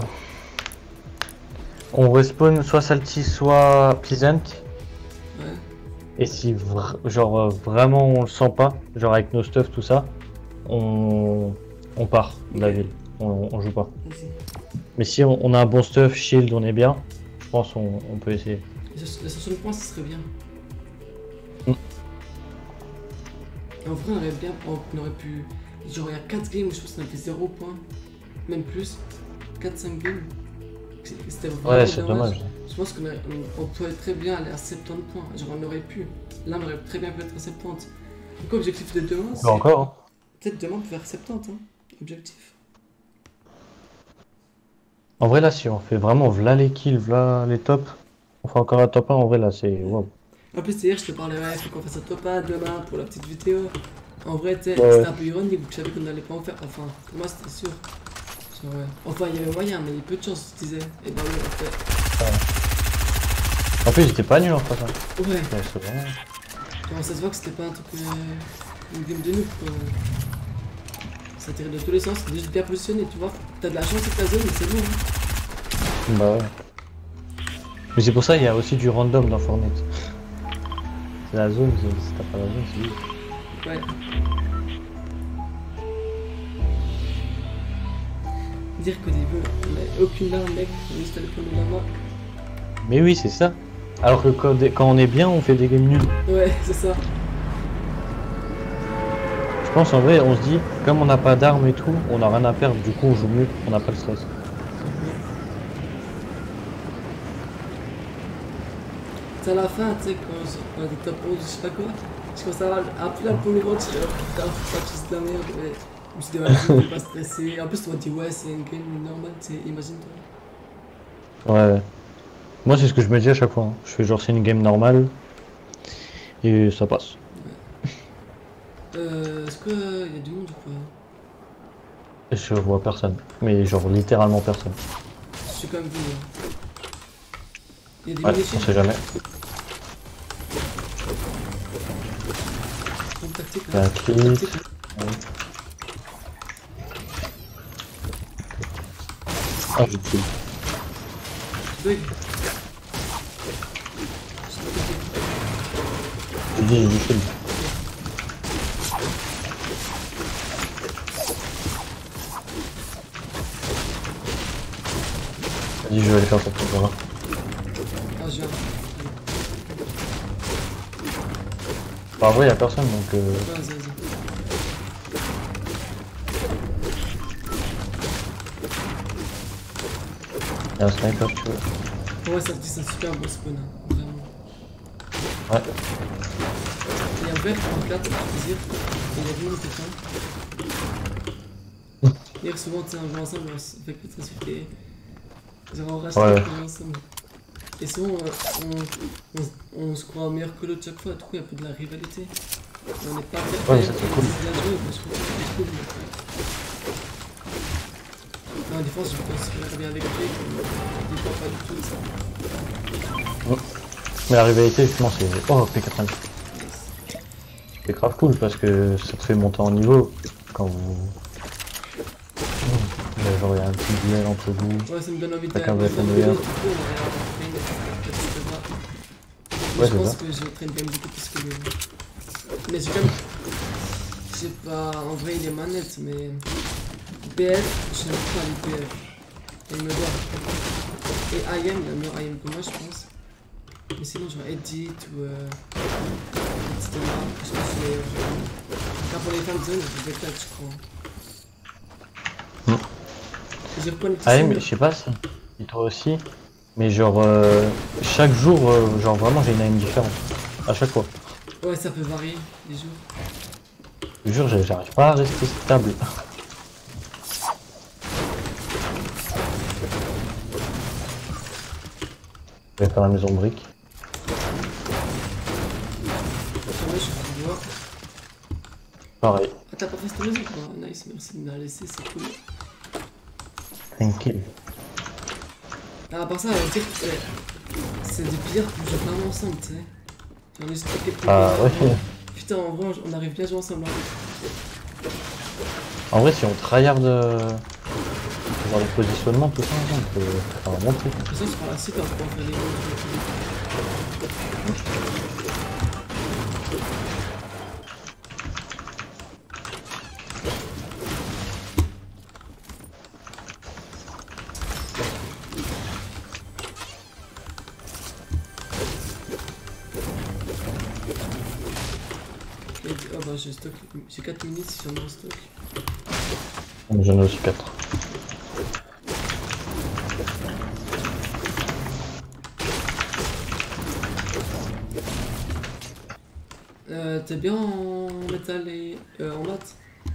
on respawn soit Salty, soit Pleasant. Ouais. Et si vra genre euh, vraiment on le sent pas, genre avec nos stuff tout ça, on, on part de la ville, on, on joue pas. Vas-y. Mais si on, on a un bon stuff, shield, on est bien, je pense on, on peut essayer. La soixante points, ça serait bien. Mm. En vrai, on aurait bien, on aurait pu, genre il y a quatre games où je pense qu'on a fait zéro points, même plus, quatre cinq games. C'était vraiment Ouais, c'est dommage. Je pense qu'on on, on pourrait très bien aller à soixante-dix points, genre on aurait pu. Là, on aurait très bien pu être à soixante-dix. Donc objectif de demain, c'est... Bah encore hein. Peut-être demain on peut faire soixante-dix, hein, objectif. En vrai là si on fait vraiment v'là les kills, v'là les tops, on fait encore un top un, en vrai là c'est wow. En plus hier je te parlais, ouais, faut qu'on fasse un top un demain pour la petite vidéo. En vrai tu sais, Ouais. c'était un peu ironique vu que je savais qu'on n'allait pas en faire, enfin pour moi c'était sûr. Genre, ouais. Enfin il y avait moyen mais il y a peu de chance je disais. Et bah oui en fait. Ouais. En plus j'étais pas nul en fait. Hein. Ouais. Ouais, c'est vraiment... Comment ça se voit que c'était pas un truc, euh, une game de noob quoi. Ça tirait de tous les sens, c'était juste bien positionné tu vois. T'as de la chance avec ta zone mais c'est bon hein. Bah ouais. Mais c'est pour ça il y a aussi du random dans Fortnite. C'est la zone, si t'as pas la zone, c'est juste. Ouais. Dire qu'au début, on avait aucune arme, mec, on juste allait prendre la main. Mais oui, c'est ça. Alors que quand, quand on est bien, on fait des games nuls. Ouais, c'est ça. Je pense en vrai, on se dit, comme on n'a pas d'armes et tout, on n'a rien à perdre, du coup on joue mieux, on n'a pas le stress. C'est à la fin, tu sais, quand on a des top onze, je sais pas quoi, je commence à avoir un peu la peau ventre, je dis, oh putain, faut pas que c'est de la merde, ouais. Je me suis dit, ouais, je vais pas stresser. En plus, on m'a dit, ouais, c'est une game normale, tu sais, imagine-toi. Ouais, ouais. Moi c'est ce que je me dis à chaque fois, hein. Je fais genre c'est une game normale, et ça passe. Euh, est-ce qu'il y a du monde ou pas? Et je vois personne, mais genre littéralement personne. Je suis quand même vu, là. Il y a des Ouais, munitions. on sait jamais. Bonne tactique, Il y a hein. un clip. Bonne tactique, hein. Ouais. Ah, j'ai kill. Bug. J'ai dit, j'ai dit kill. Vas-y, je vais aller faire ta petite là. Ah, je viens. Bah, en vrai, y'a personne donc. Euh... Vas-y, vas-y. Y'a un sniper, tu veux. Ouais, ça dit c'est un super beau spawn, hein, vraiment. Ouais. Il y a un vert en quatre, ça fait plaisir. Il y a vraiment quelqu'un. Hier, souvent, tu sais, on joue ensemble, on se fait que très suffit. Genre, on reste Ouais. ensemble. Et souvent, euh, on, on, on se croit meilleur que l'autre chaque fois, du coup, il y a un peu de la rivalité. On n'est pas très Ouais, ça, c'est cool. bien joué, parce que c'est cool. Donc, euh... En défense, je pense bien avec lui, je ne pas du tout ça. Ouais. Mais la rivalité, justement, c'est. Oh, P quatre-vingt-dix. C'est grave cool parce que ça te fait monter en niveau quand vous. Mmh. Genre, il y a un petit duel entre vous. Ouais, ça me donne envie de Chacun faire veut être le meilleur. Ouais, je c'est pense ça. que je traîne quand même beaucoup plus que lui. Mais j'ai quand même. Je sais pas, en vrai il est manette, mais. B F, je n'aime pas les B F. Il me doit. Et I M, il a mieux I M que moi, je pense. Mais sinon, genre Edit ou. Euh, et cetera. Je pense que c'est. Euh, là, pour les fins de zone, je vais peut-être, je crois. Mm. J'ai repris une petite Ah, scène. mais je sais pas si. Et toi aussi. Mais genre, euh, chaque jour, euh, genre vraiment, j'ai une A M différente. À chaque fois. Ouais, ça peut varier les jours. Je te jure, j'ai- j'arrive pas à rester stable. Je vais faire la maison de briques. Ouais, je suis en bois. Pareil. Ah, t'as pas fait cette maison quoi? Nice, merci de me la laisser, c'est cool. Tranquille. Ah, à part ça, on va dire que euh, c'est des pires qu'on joue vraiment ensemble, tu sais. On est juste quelques Ah ouais. Putain, en vrai, on arrive bien à jouer ensemble. Hein. En vrai, si on tryhard euh, dans le positionnement, tout ça, on peut faire un bon truc. De toute façon, sur la site, on peut en faire des gros. Oh bah j'ai stock, j'ai quatre minutes si j'en ai en stock. J'en ai aussi quatre. Euh, T'es bien en métal et euh, en maths?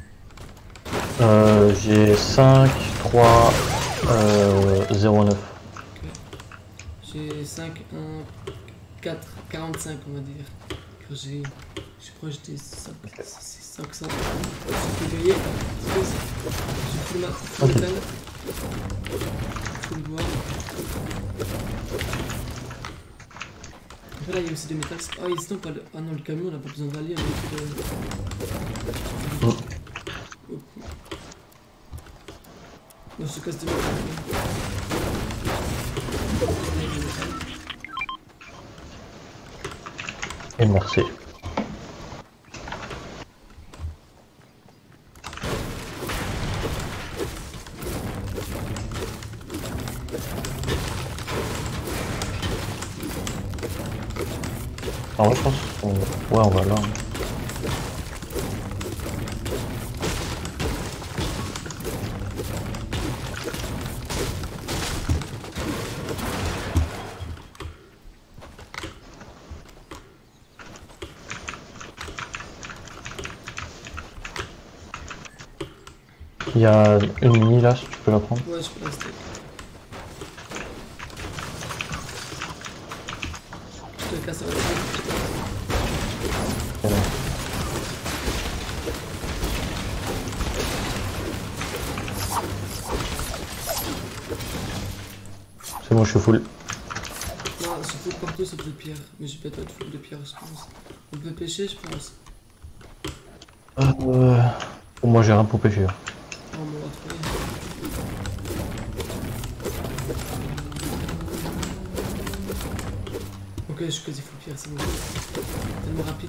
Euh, j'ai cinq, trois, euh, zéro neuf. Ok. J'ai cinq, un, quatre, quarante-cinq on va dire. Quand j'ai. Je suis proche des cinq cents. J'ai pu gagner. J'ai full ma- full métal. Full bois. Après là il y a aussi des métals. Ah, il se pas le. Ah non, le camion on a pas besoin d'aller. On a fait de. Oh. Non, je te casse des métal. Et merci. En vrai, je pense qu'on... Ouais, on va là. Il y a une mini là, si tu peux la prendre. Ouais, je peux rester. Je te casse la tête. Voilà. C'est bon, je suis full. Non, je suis full partout sauf de pierre. Mais je peux pas être full de pierre, je pense. On peut pêcher, je pense. Euh... Moi, j'ai rien pour pêcher. Hein. Oh, on va trouver. Ok, je suis quasi full pierre, c'est bon. Tellement rapide.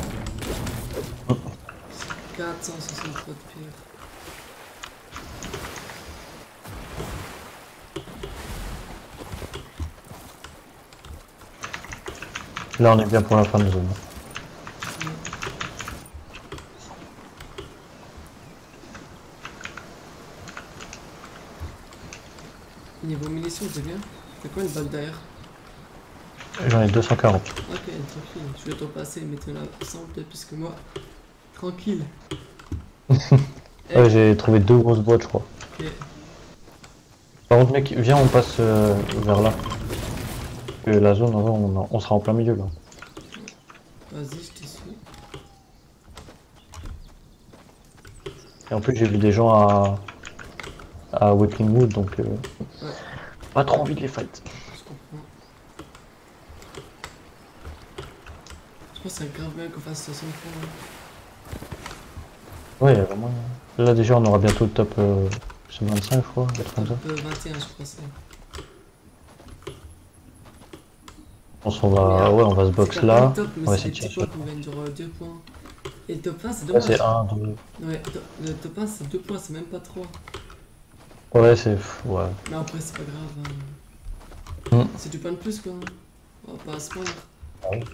quatre cent soixante-trois de pierre. Là on est bien pour la fin de zone. Niveau munitions, c'est bien. T'as quoi une balle derrière? J'en ai deux cent quarante. Ok, tranquille. Je vais t'en passer, mais t'en as cent peut-être plus que moi. Tranquille. Ouais, j'ai trouvé deux grosses boîtes, je crois. Ok. Par contre, mec, viens, on passe euh, vers là. Que la zone, en vrai, on, on sera en plein milieu là. Vas-y, je te suis. Et en plus, j'ai vu des gens à, à Waking Wood, donc euh, Ouais. pas trop envie de les fight. Je comprends. Je pense que c'est grave bien qu'on fasse soixante points. Ouais, vraiment. Là, déjà, on aura bientôt le top euh, vingt-cinq, je crois. Un truc comme ça. Euh, vingt et un, je crois. c'est. Je pense qu'on va, Mais, ouais, on va se c'est box pas là. le top, mais On va c'est essayer des de petits chercher. points qu'on gagne, genre deux points. Et le top un, c'est Là, dommage. c'est un, deux. Ouais, to- le top un, c'est deux points, c'est même pas trois. Ouais, c'est. Ouais. Mais après, c'est pas grave. Mm. Hein. C'est du point de plus, quoi. On va pas se prendre. Ah oui.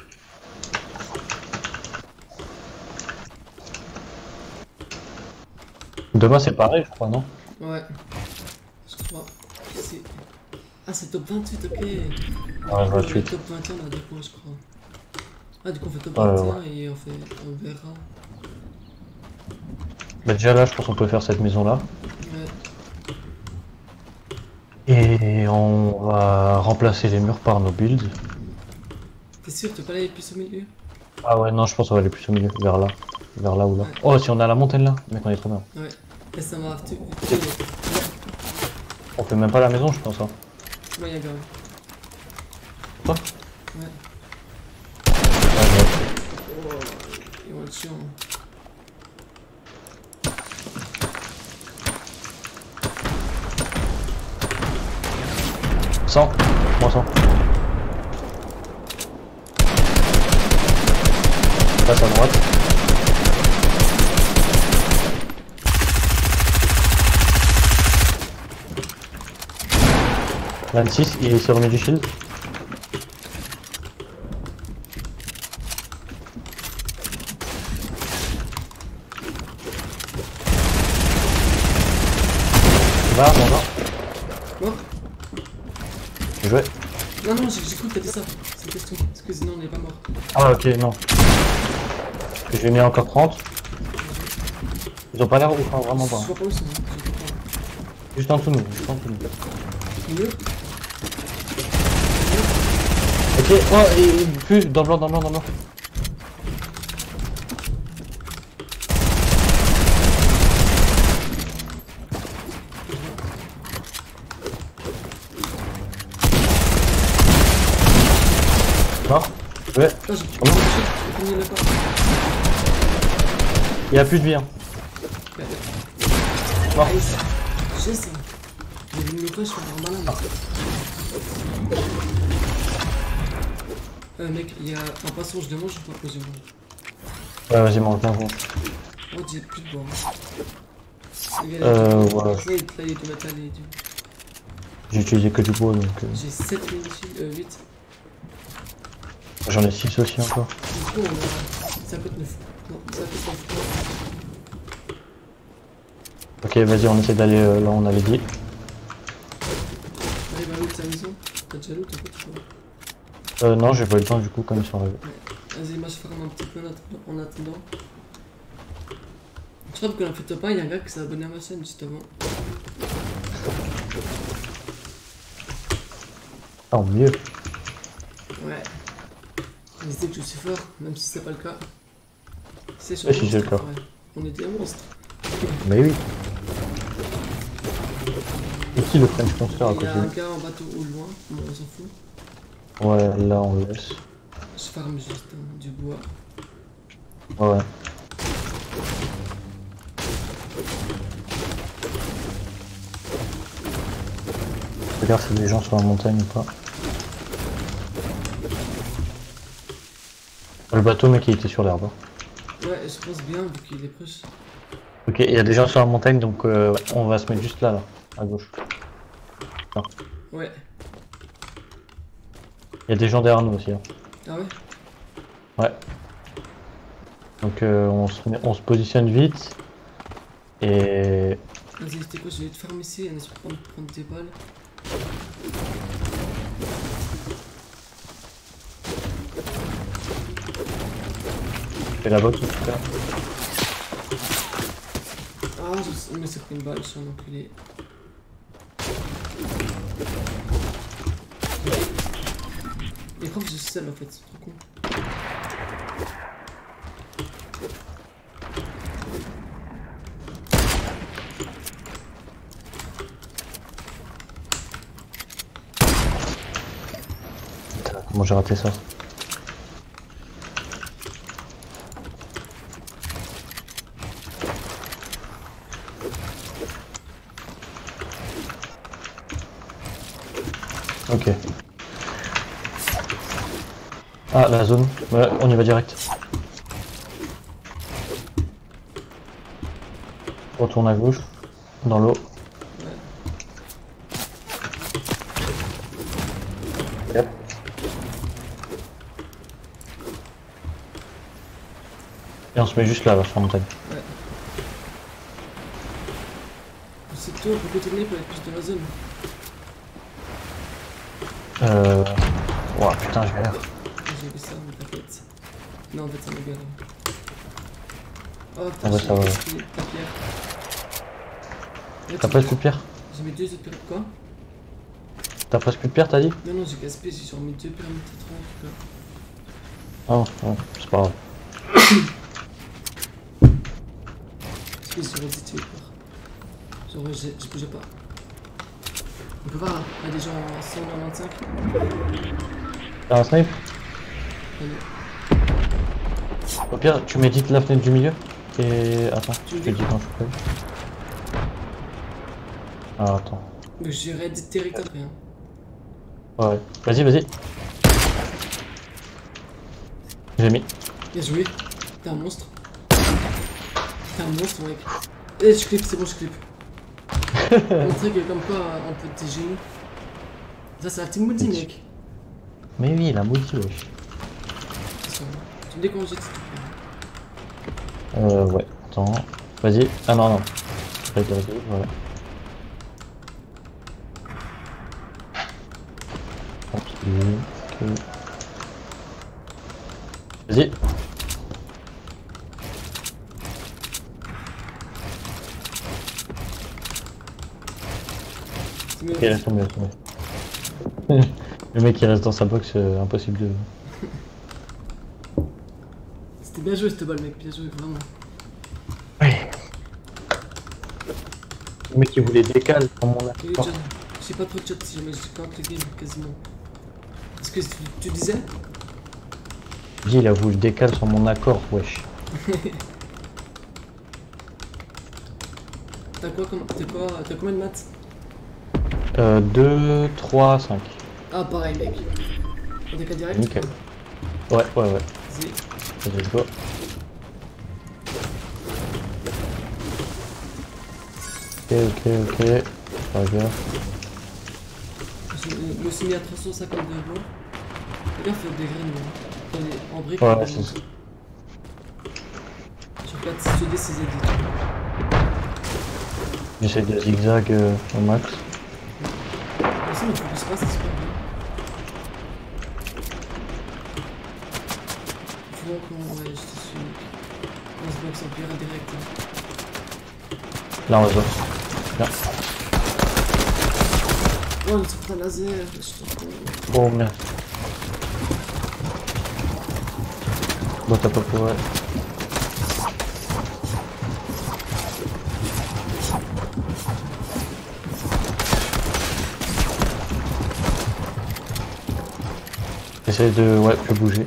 Demain, c'est pareil, je crois, non? Ouais. Je crois. C'est- Ah, c'est top vingt-huit, ok. Ouais, Le vingt-huit. top vingt et un, on a deux points, je crois. Ah, du coup, on fait top Ouais, vingt et un ouais. et on fait. On verra. Bah, déjà là, je pense qu'on peut faire cette maison là. Ouais. Et on va remplacer les murs par nos builds. T'es sûr, t'as pas aller plus au milieu? Ah ouais, non, je pense qu'on va aller plus au milieu, vers là. Vers là ou là. Ouais. Oh, si on a la montagne là, mec, on est trop bien. Ouais. Et ça m'a. Tu... On fait même pas la maison, je pense. Hein. Ouais, y'a grave. Quoi? Ouais. Ouais, ouais. Oh, ils vont être chiants. cent, moins cent. Passe à droite. vingt-six, il s'est remis du shield. Va, bon, non. Mort? Bien joué. Non, non, j'ai j'ai cru que t'as dit ça. C'est une question. Parce que sinon, on est pas mort. Ah, ok, non. Je vais mis encore trente. Ils ont pas l'air ouf, hein, vraiment pas. Je vois pas où c'est. Hein. Je comprends. Juste en dessous de nous, juste en dessous de nous. Mieux. Ok, oh, et, et plus, dans le blanc, dans le blanc, dans le blanc. Mort. Ouais, Ah, j'ai Comment j'ai fini le pas. il y a plus de vie, hein. Mort. Nice. J'ai ça. J'ai vu le pas, je suis encore malin. Euh, mec, il y a un poisson, je le mange ou pas que je mange? Ouais, vas-y, mange, mange, mange. Oh, j'ai plus de bois. Il Euh, voilà. Il est du métal et du. J'ai utilisé que du bois, donc euh, J'ai sept munitions, euh, huit. j'en ai six aussi encore. Du coup, on a cinquante-neuf. Non, cinquante-neuf. Ok, vas-y, on essaie d'aller euh, là où on avait dit. Allez, bah, loot sa maison. T'as déjà loot, en fait, tu vois. Euh, non, j'ai pas eu le temps du coup, comme ils sont arrivés. Vas-y, moi je farm un petit peu en attendant. En attendant. Je crois que dans le fait top un, il y a un gars qui s'est abonné à ma chaîne justement. Ah, mieux. Ouais. Il se dit que je suis fort, même si c'est pas le cas. C'est sur Ouais, si c'est le cas. ouais. On est des monstres. Mais oui. Et qui le French Monster à Il y côté a de un nous? gars en bateau au loin, bon, on s'en fout. Ouais, là on le laisse. Je farm juste hein, du bois. Ouais, ouais. Regarde si les gens sont en montagne ou pas. Le bateau, mec, il était sur l'herbe. hein. Ouais, je pense bien vu qu'il est proche. Ok, il y a des gens sur la montagne, donc euh, on va se mettre juste là, là, à gauche. Ouais. Il y a des gens derrière nous aussi. Hein. Ah ouais? Ouais. Donc euh, on, se, on se positionne vite. Et... Vas-y, c'était quoi? Je vais te fermer ici, on est sur prendre, prendre des balles. fais la boxe, super. Ah, je me suis pris une balle, je suis un enculé. Les profs, je suis seul en fait, c'est trop con. Putain, comment j'ai raté ça? Ok. Ah, la zone. Ouais, on y va direct. On retourne à gauche, dans l'eau. Yep. Et on se met juste là, là, sur la montagne. Ouais. C'est toi, on peut tourner pour être plus dans la zone. Euh... Ouah, putain, je galère. J'ai vu ça, mais t'inquiète. Non, en fait, ça me galère. Oh, Ah putain, bah, j'ai ça va. gaspillé ta pierre. T'as presque plus de pierre? J'ai mis deux autres pierres. Quoi? T'as presque plus de pierre, t'as dit? Non, non, j'ai gaspillé, j'ai genre mis deux pyramides de trop Ah, en tout ouais, c'est pas grave. cas. Parce que j'aurais dit tuer peur. Genre, je, je bougeais pas. On peut voir, hein, il y a des gens à cent vingt-cinq. T'as un snipe? Allez. Au pire, tu médites la fenêtre du milieu. Et... Attends, Tu je me te dis dis quand je peux. Ah, attends. Mais j'irais dit territoire, rien. Ouais, ouais. Vas-y, vas-y. J'ai mis. Bien joué. T'es un monstre. T'es un monstre, mec. Eh, je clip, c'est bon, je clip. Montrer que comme quoi, on peut être des génies. Ça, c'est la team multi, mec. Mais oui, la multi, wesh. Tu me décongèles, s'il te plaît. Euh, ouais. Attends. Vas-y. Ah non, non. Vas-y, vas-y, voilà. Continue. Ok. Vas-y. Ok, laisse tomber, laisse tomber. Le mec qui reste dans sa box, euh, impossible de... C'était bien joué cette balle, mec, bien joué, vraiment. Ouais. Le mec qui voulait décaler dans mon Et accord. John, j'ai pas trop de chat si jamais je compte le game, quasiment. Est-ce que tu, tu disais? Dis, il a voulu décaler sur mon accord, wesh. T'as quoi comme. T'as quoi? T'as combien de maths? Euh, deux, trois, cinq. Ah, pareil, mec. On décale direct? Nickel. Ouais, ouais, ouais. Vas-y. Vas-y, go. Ok, ok, ok. Pas grave. Je me suis mis à trois cent cinquante-deux voix. Fais gaffe, il y a des graines là. Attendez, en brique. Ouais, c'est ça. Sur quatre, six, deux, six, dix. J'essaie de zigzag euh, au max. Merci, mais tu pousses pas, c'est super bien. Tu vois comment. Ouais, je te suis, mec. On se boxe en pirate direct. Hein. Là, on va voir. Bien. Oh, le truc d'un laser, je suis trop con. Oh merde. Bon, t'as pas pour... Ouais. J'essaie de... Ouais, plus bouger.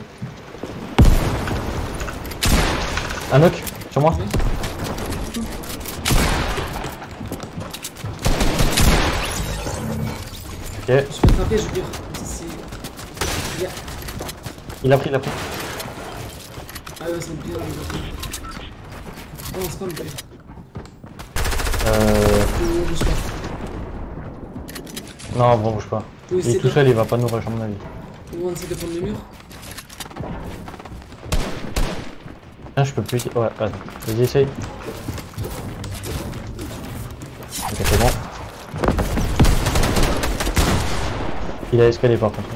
Un knock sur moi. Ok. Je vais attraper, je veux dire. C'est. Yeah. Il a pris, il a pris. Ah ouais, c'est bien. Oh non, c'est pas me plaît. Euh... Oh, bouge pas. Non, bon, bouge pas. Oui, Il est c'est tout de... seul, il va pas nous rush à mon avis. Ou on essaie de prendre le mur. Ah, je peux plus. Ouais, attends. Vas-y, essaye. Ok, c'est bon. Il a escalé par contre.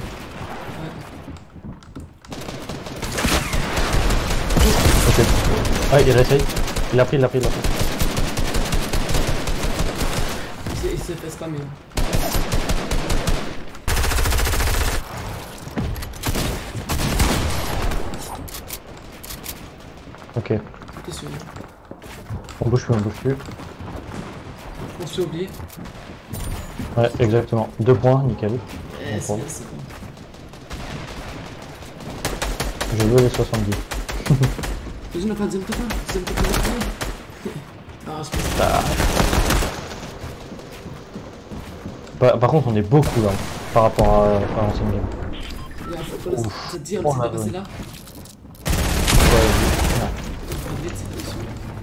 Ok. Ah, il réessaye. Il l'a pris, il l'a pris, il l'a pris. Il s'est fait spammer. Ok. T'es sûr? On bouge plus, on bouge plus. On se fait oublier. Ouais, exactement. Deux points, nickel. Eh, c'est bien, c'est bon. Je veux les soixante-dix. Vas-y, on a pas de deuxième top un. Deuxième top un. Ah, je pense. Bah... Par, par contre, on est beaucoup là, par rapport à, à l'ancienne game. Il y a un faut pas Ouf. ça te dit, on Oh, s'est là, passé ouais. là. Ouais, Vite, c'est dessus.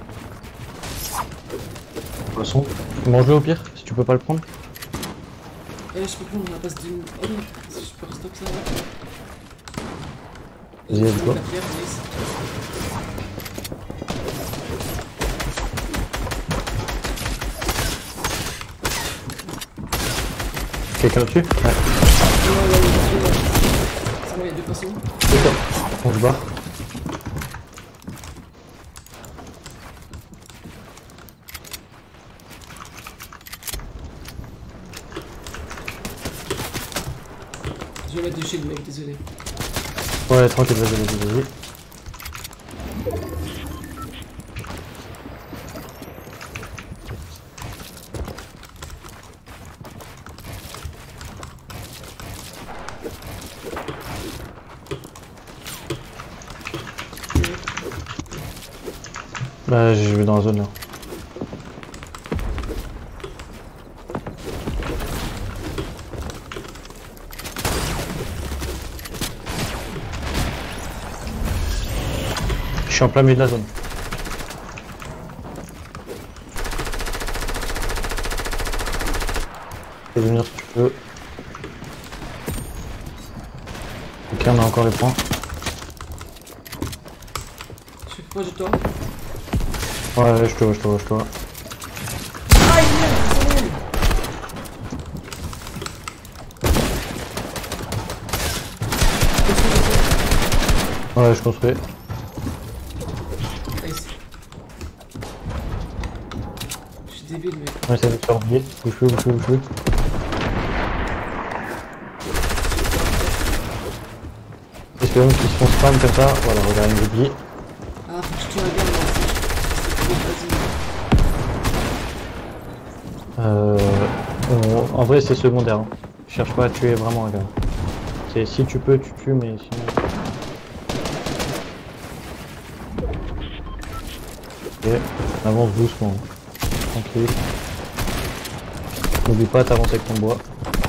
le son. Mange-le au pire, si tu peux pas le prendre. Eh, je peux prendre la passe d'une. Oh non, si je peux restock ça. Vas-y, let's go. La pierre, nice. Quelqu'un au-dessus? Ouais. Non, là, il y a deux. C'est bon, il y a deux façons. On se barre. Je vais mettre du shield, mec, désolé. Ouais, tranquille, vas-y, vas-y, vas-y. Bah, je vais dans la zone là. Je suis en plein milieu de la zone. Tu peux venir si tu veux. Ok, on a encore les points. Je fais quoi, je toi? Ouais, ouais, je te vois, je te vois, je te vois. Aïe, merde, c'est bon. Ouais, je construis. Nice. Je suis débile, mec. On essaie de se faire oublier. Bouge plus, bouge plus, bouge plus. Espérons qu'ils se font spam comme ça. Voilà, regarde, ils oublient. Ah, faut que je tue un gars, moi aussi. Vas-y. Euh, on- en vrai, c'est secondaire. Hein. Cherche pas à tuer vraiment un gars. C'est si tu peux, tu tues, mais sinon. Ok, on avance doucement. Tranquille. N'oublie pas, t'avances avec ton bois.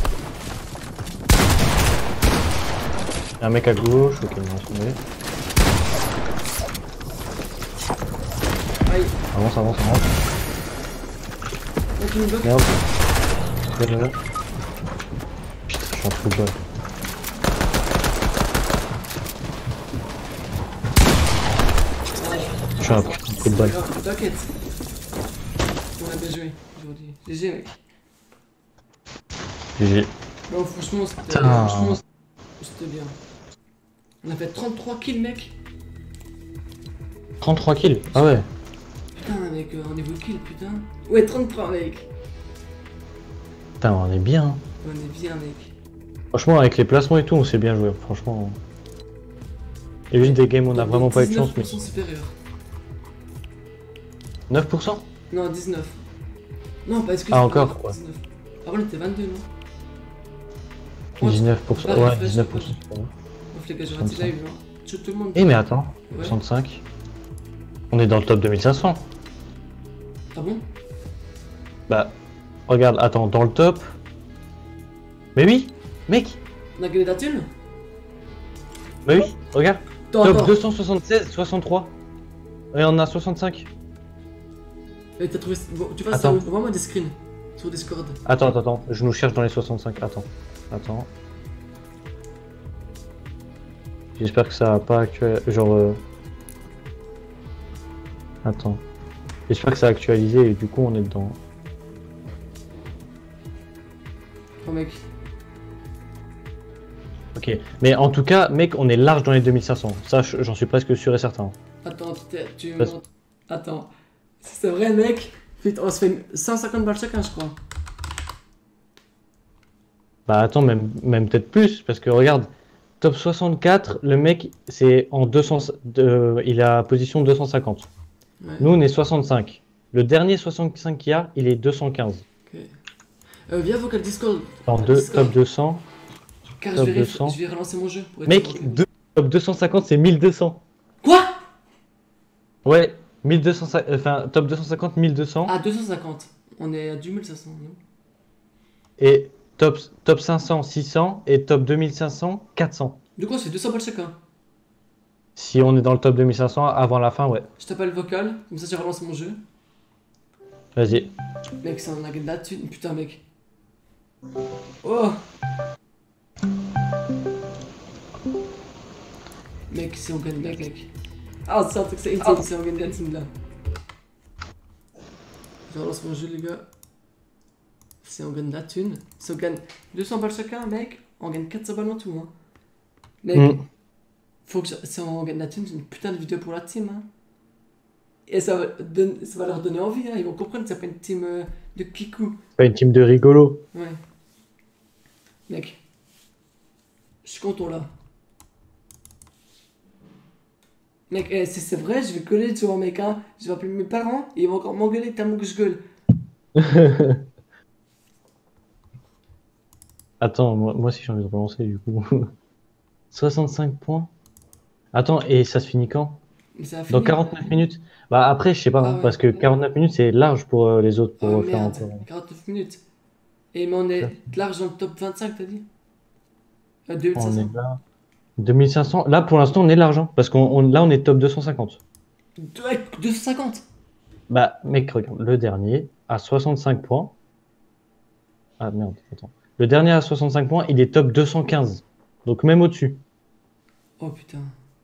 Y'a un mec à gauche, ok, on va se tomber. Aïe. Avance, avance, avance. Ok, une bloque. Merde. Merde, merde. Putain, je suis en full ball. Je suis un putain de coup de balle. T'inquiète. On a bien joué aujourd'hui. G G, mec. G G. Non, franchement, c'était Putain. franchement, c'était bien. On a fait trente-trois kills, mec. trente-trois kills. Ah ouais. Putain, mec, euh, on niveau kill, putain. Ouais, trente-trois, mec. Putain, on est bien. On est bien, mec. Franchement, avec les placements et tout, on s'est bien joué. Franchement. Il y a juste des games où on a vraiment pas eu de chance, mais. dix-neuf pour cent supérieur. neuf pour cent? Non, dix-neuf. Non, pas excuse-moi. Ah, encore, ouais. dix-neuf. Avant, on était vingt-deux, non? dix-neuf pour cent. Bah, Ouais, refresh, dix-neuf pour cent. refresh. Ouf, les gars, j'ai raté la une, hein. Tout tout le monde. Eh mais attends, Ouais. soixante-cinq. On est dans le top deux mille cinq cents. Ah bon? Bah, regarde, attends, dans le top. Mais oui, mec. On a gagné de la thune? Mais oui, regarde. Attends, Top attends. deux cent soixante-seize, soixante-trois. Et on a soixante-cinq. Et t'as trouvé. Bon, tu vois, ça, Attends. envoie-moi des screens sur Discord. Attends, attends, attends. Je nous cherche dans les soixante-cinq. Attends. Attends. J'espère que ça va pas actuel. Genre. Euh... Attends. J'espère que ça a actualisé et du coup on est dedans. Oh mec. Ok, mais en tout cas, mec, on est large dans les deux mille cinq cents. Ça, j'en suis presque sûr et certain. Attends, tu me Parce... montres. Attends. Si c'est vrai, mec, on se fait cent cinquante balles chacun, je crois. Bah attends, même, même peut-être plus, parce que regarde, top soixante-quatre, le mec, c'est en deux cents, de, il a position deux cent cinquante. Ouais. Nous, on est soixante-cinq. Le dernier soixante-cinq qu'il y a, il est deux cent quinze. Ok. Euh, viens vocal Discord. En deux, Discord. top deux cents. Car top je vais, deux cents. je vais relancer mon jeu. Pour être Mec, sûr. deux- top deux cent cinquante, c'est mille deux cents. Quoi? Ouais, mille deux cents, enfin, top deux cent cinquante, mille deux cents. Ah, deux cent cinquante. On est à deux mille cinq cents, nous. Et top, top cinq cents, six cents. Et top deux mille cinq cents, quatre cents. Du coup, on se fait deux cents balles chacun. Si on est dans le top deux mille cinq cents avant la fin, ouais. Je t'appelle vocal, comme ça je relance mon jeu. Vas-y. Mec, ça en a gagné là-dessus. Putain, mec. Oh! Mec, c'est on gagne, mec, mec. Ah, c'est un truc, c'est insane, c'est on gagne dancing là. Je relance mon jeu, les gars. C'est on gagne la thune. Si on gagne deux cents balles chacun, mec, on gagne quatre cents balles en tout, hein. Mec, Mm. faut que je... si on gagne la thune, c'est une putain de vidéo pour la team, hein. Et ça va, don... ça va leur donner envie, hein. Ils vont comprendre que c'est pas une team euh, de kikou. Pas une team de rigolo. Ouais. Mec. Je suis content là. Mec, eh, si c'est vrai, je vais coller, tu vois, mec, hein. Je vais appeler mes parents et ils vont encore m'engueuler tellement que je gueule. Attends, moi, moi aussi j'ai envie de relancer du coup. soixante-cinq points. Attends, et ça se finit quand? Mais ça va Dans finir. quarante-neuf minutes? Bah après, je sais pas, Ah hein, ouais. parce que quarante-neuf minutes c'est large pour euh, les autres pour Oh euh, faire merde, encore. quarante-neuf minutes. Et mais on est large dans le top vingt-cinq, t'as dit? Euh, deux mille cinq On cents. est là. deux mille cinq cents. Là pour l'instant on est large, hein, parce qu'on on- là on est top deux cent cinquante. Ouais, deux cent cinquante. Bah mec, regarde, le dernier à soixante-cinq points. Ah merde, attends. Le dernier à soixante-cinq points, il est top deux cent quinze. Donc même au-dessus. Oh putain.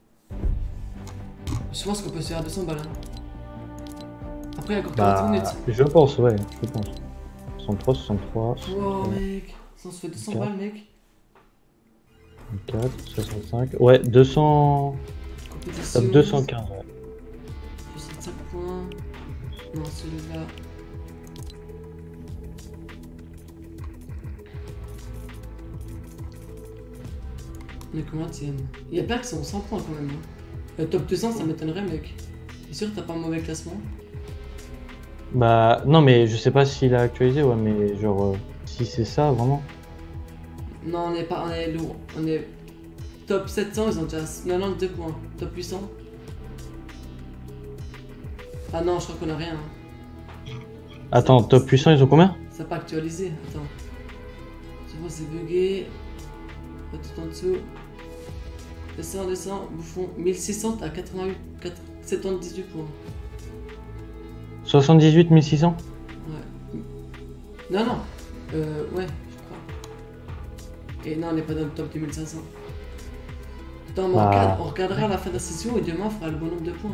Je pense qu'on peut se faire deux cents balles. Hein. Après, il y a encore quarante Bah, minutes. je pense, ouais, je pense. soixante-trois, soixante-trois, Wow, mec. Ça se fait deux cents Quatre. balles, mec. soixante-quatre, soixante-cinq. Ouais, deux cents. Compétition. Top deux cent quinze, ouais. soixante-cinq points. Non, celui-là. On est combien Il y a pas qui sont cent points quand même. Hein. Le top deux cents, ça m'étonnerait, mec. T'es sûr que t'as pas un mauvais classement? Bah, non, mais je sais pas s'il a actualisé, ouais, mais genre, euh, si c'est ça, vraiment. Non, on est pas, on est lourd. On est top sept cents, ils ont déjà quatre-vingt-douze points. Top huit cents. Ah non, je crois qu'on a rien. Hein. Attends, top puissant, ils ont combien? Ça n'a pas actualisé. Attends. Je vois, c'est bugué. Pas tout en dessous. Descends, descends, bouffon. mille six cents à quatre-vingt-huit, quatre- soixante-dix-huit points. soixante-dix-huit mille six cents? Ouais. Non, non. Euh, ouais, je crois. Et non, on n'est pas dans le top deux mille cinq cents. Attends, mais on, Bah. regarde- on regardera à la fin de la session et demain on fera le bon nombre de points.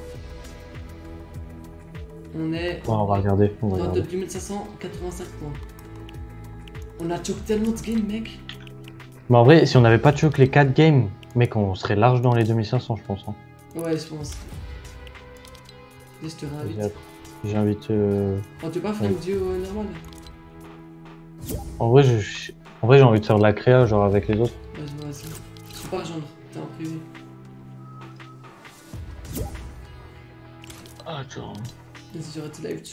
On est Ouais, on va regarder, on va dans le regarder. top deux mille cinq cent quatre-vingt-cinq points. On a choqué tellement de game, mec. Mais en vrai, si on avait pas choqué les quatre games, mec, on serait large dans les deux mille cinq cents, je pense. Hein. Ouais, je pense. Et je te réinvite. Vas-y, j'invite. Euh... Oh, tu veux pas faire Ouais. une duo euh, normale? En vrai, je... en vrai, j'ai envie de faire de la créa, genre avec les autres. Vas-y, vas-y. Je peux pas rejoindre, t'es en privé. Attends. Vas-y, j'arrête le live.